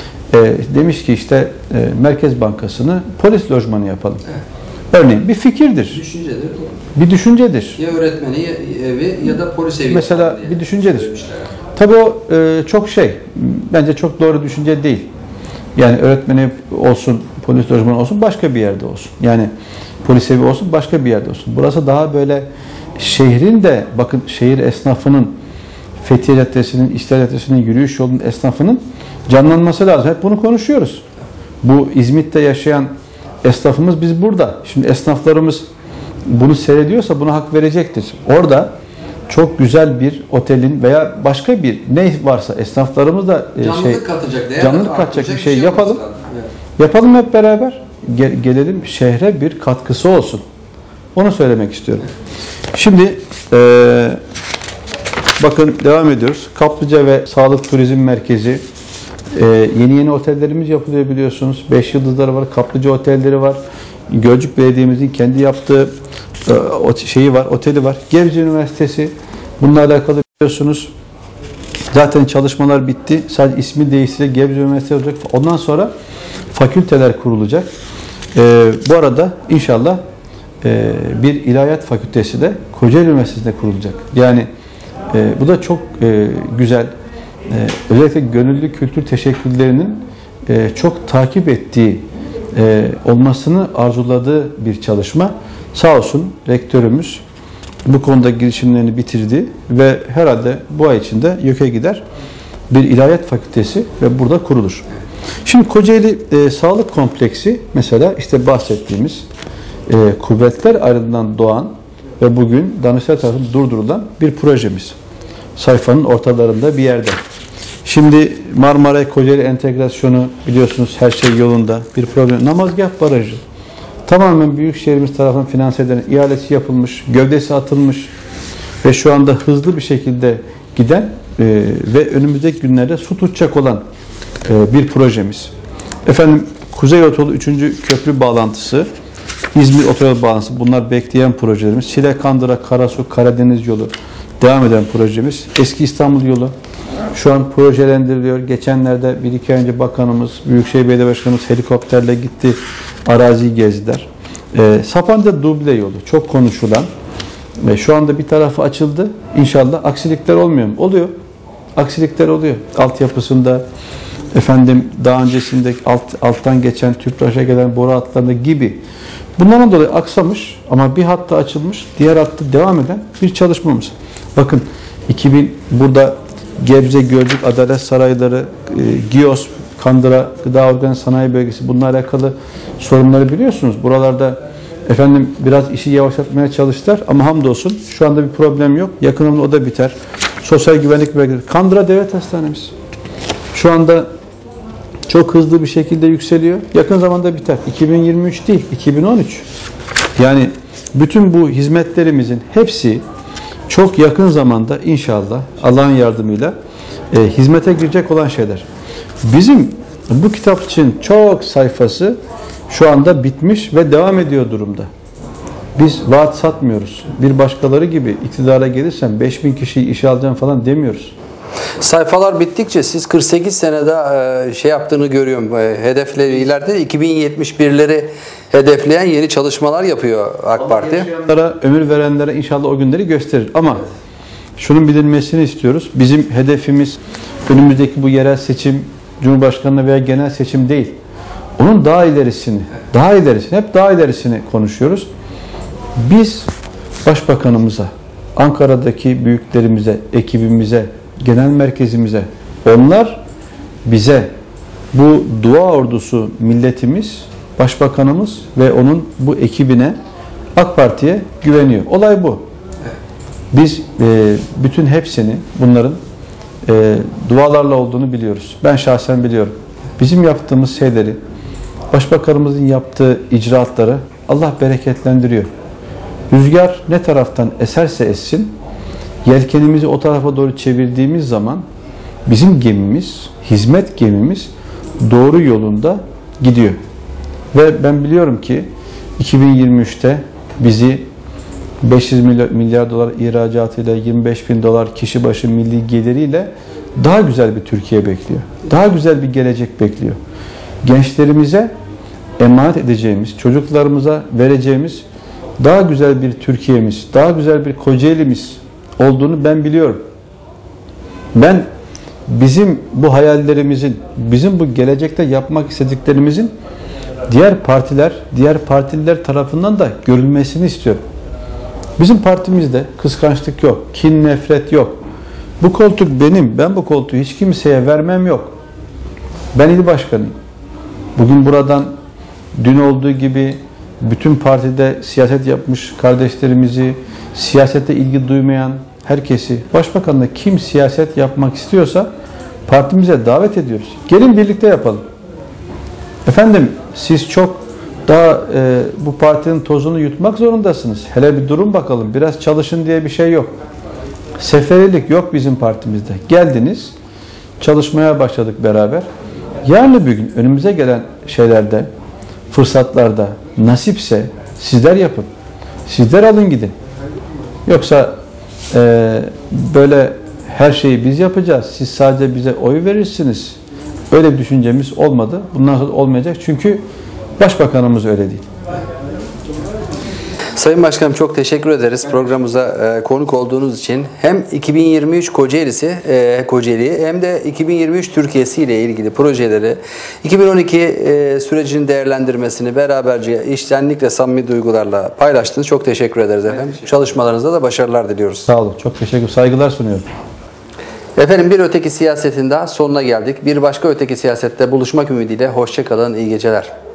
e, demiş ki işte e, Merkez Bankası'nı polis lojmanı yapalım. Evet. Örneğin bir fikirdir. Düşüncedir. Bir düşüncedir. Ya öğretmeni ya evi ya da polis evi. Mesela bir düşüncedir. Tabii o e, çok şey, bence çok doğru düşünce değil. Yani öğretmeni olsun, polis lojmanı olsun, başka bir yerde olsun. Yani polis evi olsun, başka bir yerde olsun. Burası daha böyle şehrin de, bakın şehir esnafının, Fethiye Caddesi'nin, İstiklal Caddesi'nin, yürüyüş yolunun esnafının canlanması lazım. Hep bunu konuşuyoruz. Bu İzmit'te yaşayan esnafımız biz burada. Şimdi esnaflarımız bunu seyrediyorsa buna hak verecektir. Orada çok güzel bir otelin veya başka bir ne varsa esnaflarımız da canlılık şey katacak, değer canlılık katacak bir şey, şey yapalım. Evet. Yapalım hep beraber. Gel, gelelim şehre bir katkısı olsun. Onu söylemek istiyorum. Şimdi e, bakın devam ediyoruz. Kaplıca ve Sağlık Turizm Merkezi. E, yeni yeni otellerimiz yapılıyor biliyorsunuz. Beş yıldızları var, kaplıca otelleri var. Gölcük Belediye'mizin kendi yaptığı e, şeyi var, oteli var. Gebze Üniversitesi. Bununla alakalı biliyorsunuz. Zaten çalışmalar bitti. Sadece ismi değiştirecek, Gebze Üniversitesi olacak. Ondan sonra fakülteler kurulacak. Ee, bu arada inşallah e, bir ilahiyat fakültesi de Kocaeli Üniversitesi'nde kurulacak. Yani E, bu da çok e, güzel. E, özellikle gönüllü kültür teşekkürlerinin e, çok takip ettiği e, olmasını arzuladığı bir çalışma. Sağ olsun rektörümüz bu konuda girişimlerini bitirdi ve herhalde bu ay içinde YÖK'e gider. Bir ilahiyat fakültesi ve burada kurulur. Şimdi Kocaeli e, Sağlık Kompleksi mesela işte bahsettiğimiz e, kuvvetler ayrılığından doğan ve bugün Danıştay tarafından durdurulan bir projemiz. Sayfanın ortalarında bir yerde. Şimdi Marmaray Kocaeli entegrasyonu biliyorsunuz her şey yolunda. Bir problem. Namazgah Barajı. Tamamen Büyükşehirimiz tarafından finanse edilen, ihalesi yapılmış, gövdesi atılmış ve şu anda hızlı bir şekilde giden e, ve önümüzdeki günlerde su tutacak olan e, bir projemiz. Efendim Kuzey Otoyolu üçüncü köprü bağlantısı, İzmir Otoyolu bağlantısı, bunlar bekleyen projelerimiz. Şile, Kandıra, Karasu, Karadeniz yolu devam eden projemiz. Eski İstanbul yolu şu an projelendiriliyor. Geçenlerde bir iki ay önce bakanımız, Büyükşehir Belediye Başkanımız helikopterle gitti, araziyi gezdiler. E, Sapanca Duble yolu çok konuşulan ve şu anda bir tarafı açıldı. İnşallah aksilikler olmuyor mu? Oluyor. Aksilikler oluyor. Altyapısında, efendim daha öncesinde alt, alttan geçen Tüpraş'a gelen boru hatlarında gibi. Bunlardan dolayı aksamış ama bir hatta açılmış, diğer hatta devam eden bir çalışmamız. Bakın iki bin burada Gebze, Gölcük, Adalet Sarayları, e, Gios, Kandıra, Gıda Organik Sanayi Bölgesi, bununla alakalı sorunları biliyorsunuz. Buralarda efendim biraz işi yavaşlatmaya çalıştılar ama hamdolsun şu anda bir problem yok. Yakınımda o da biter. Sosyal güvenlik bölgeleri. Kandıra Devlet Hastanemiz şu anda çok hızlı bir şekilde yükseliyor. Yakın zamanda biter. iki bin yirmi üç değil, iki bin on üç. Yani bütün bu hizmetlerimizin hepsi çok yakın zamanda inşallah Allah'ın yardımıyla e, hizmete girecek olan şeyler. Bizim bu kitap için çok sayfası şu anda bitmiş ve devam ediyor durumda. Biz vaat satmıyoruz. Bir başkaları gibi iktidara gelirsen beş bin kişiyi işe alacağım falan demiyoruz. Sayfalar bittikçe siz kırk sekiz senede şey yaptığını görüyorum. Hedefleri ileride iki bin yetmiş birleri hedefleyen yeni çalışmalar yapıyor AK Parti. Yaşayanlara, ömür verenlere inşallah o günleri gösterir. Ama şunun bilinmesini istiyoruz. Bizim hedefimiz önümüzdeki bu yerel seçim, Cumhurbaşkanlığı veya genel seçim değil. Onun daha ilerisini, daha ilerisini, hep daha ilerisini konuşuyoruz. Biz Başbakanımıza, Ankara'daki büyüklerimize, ekibimize, genel merkezimize, onlar bize, bu dua ordusu milletimiz, Başbakanımız ve onun bu ekibine, AK Parti'ye güveniyor. Olay bu. Biz e, bütün hepsini, bunların e, dualarla olduğunu biliyoruz. Ben şahsen biliyorum. Bizim yaptığımız şeyleri, Başbakanımızın yaptığı icraatları Allah bereketlendiriyor. Rüzgar ne taraftan eserse essin, yelkenimizi o tarafa doğru çevirdiğimiz zaman bizim gemimiz, hizmet gemimiz doğru yolunda gidiyor. Ve ben biliyorum ki iki bin yirmi üçte bizi beş yüz milyar dolar ihracatıyla, yirmi beş bin dolar kişi başı milli geliriyle daha güzel bir Türkiye bekliyor. Daha güzel bir gelecek bekliyor. Gençlerimize emanet edeceğimiz, çocuklarımıza vereceğimiz daha güzel bir Türkiye'miz, daha güzel bir Kocaeli'miz olduğunu ben biliyorum. Ben bizim bu hayallerimizin, bizim bu gelecekte yapmak istediklerimizin diğer partiler, diğer partililer tarafından da görülmesini istiyorum. Bizim partimizde kıskançlık yok, kin, nefret yok. Bu koltuk benim, ben bu koltuğu hiç kimseye vermem yok. Ben il başkanıyım. Bugün buradan dün olduğu gibi bütün partide siyaset yapmış kardeşlerimizi, siyasete ilgi duymayan herkesi, başbakanla kim siyaset yapmak istiyorsa partimize davet ediyoruz. Gelin birlikte yapalım. Efendim siz çok daha e, bu partinin tozunu yutmak zorundasınız. Hele bir durun bakalım. Biraz çalışın diye bir şey yok. Seferilik yok bizim partimizde. Geldiniz, çalışmaya başladık beraber. Yarın bir gün önümüze gelen şeylerde, fırsatlarda nasipse sizler yapın. Sizler alın gidin. Yoksa e, böyle her şeyi biz yapacağız. Siz sadece bize oy verirsiniz. Öyle bir düşüncemiz olmadı. Bundan sonra olmayacak. Çünkü Başbakanımız öyle değil. Sayın Başkanım çok teşekkür ederiz programımıza e, konuk olduğunuz için. Hem iki bin yirmi üç Kocaeli'si, e, Kocaeli hem de iki bin yirmi üç Türkiye'si ile ilgili projeleri, iki bin on iki e, sürecinin değerlendirmesini beraberce içtenlikle, samimi duygularla paylaştınız. Çok teşekkür ederiz efendim. Teşekkür Çalışmalarınızda da başarılar diliyoruz. Sağ olun. Çok teşekkür, saygılar sunuyorum. Efendim bir öteki siyasetin daha sonuna geldik. Bir başka öteki siyasette buluşmak ümidiyle hoşça kalın, iyi geceler.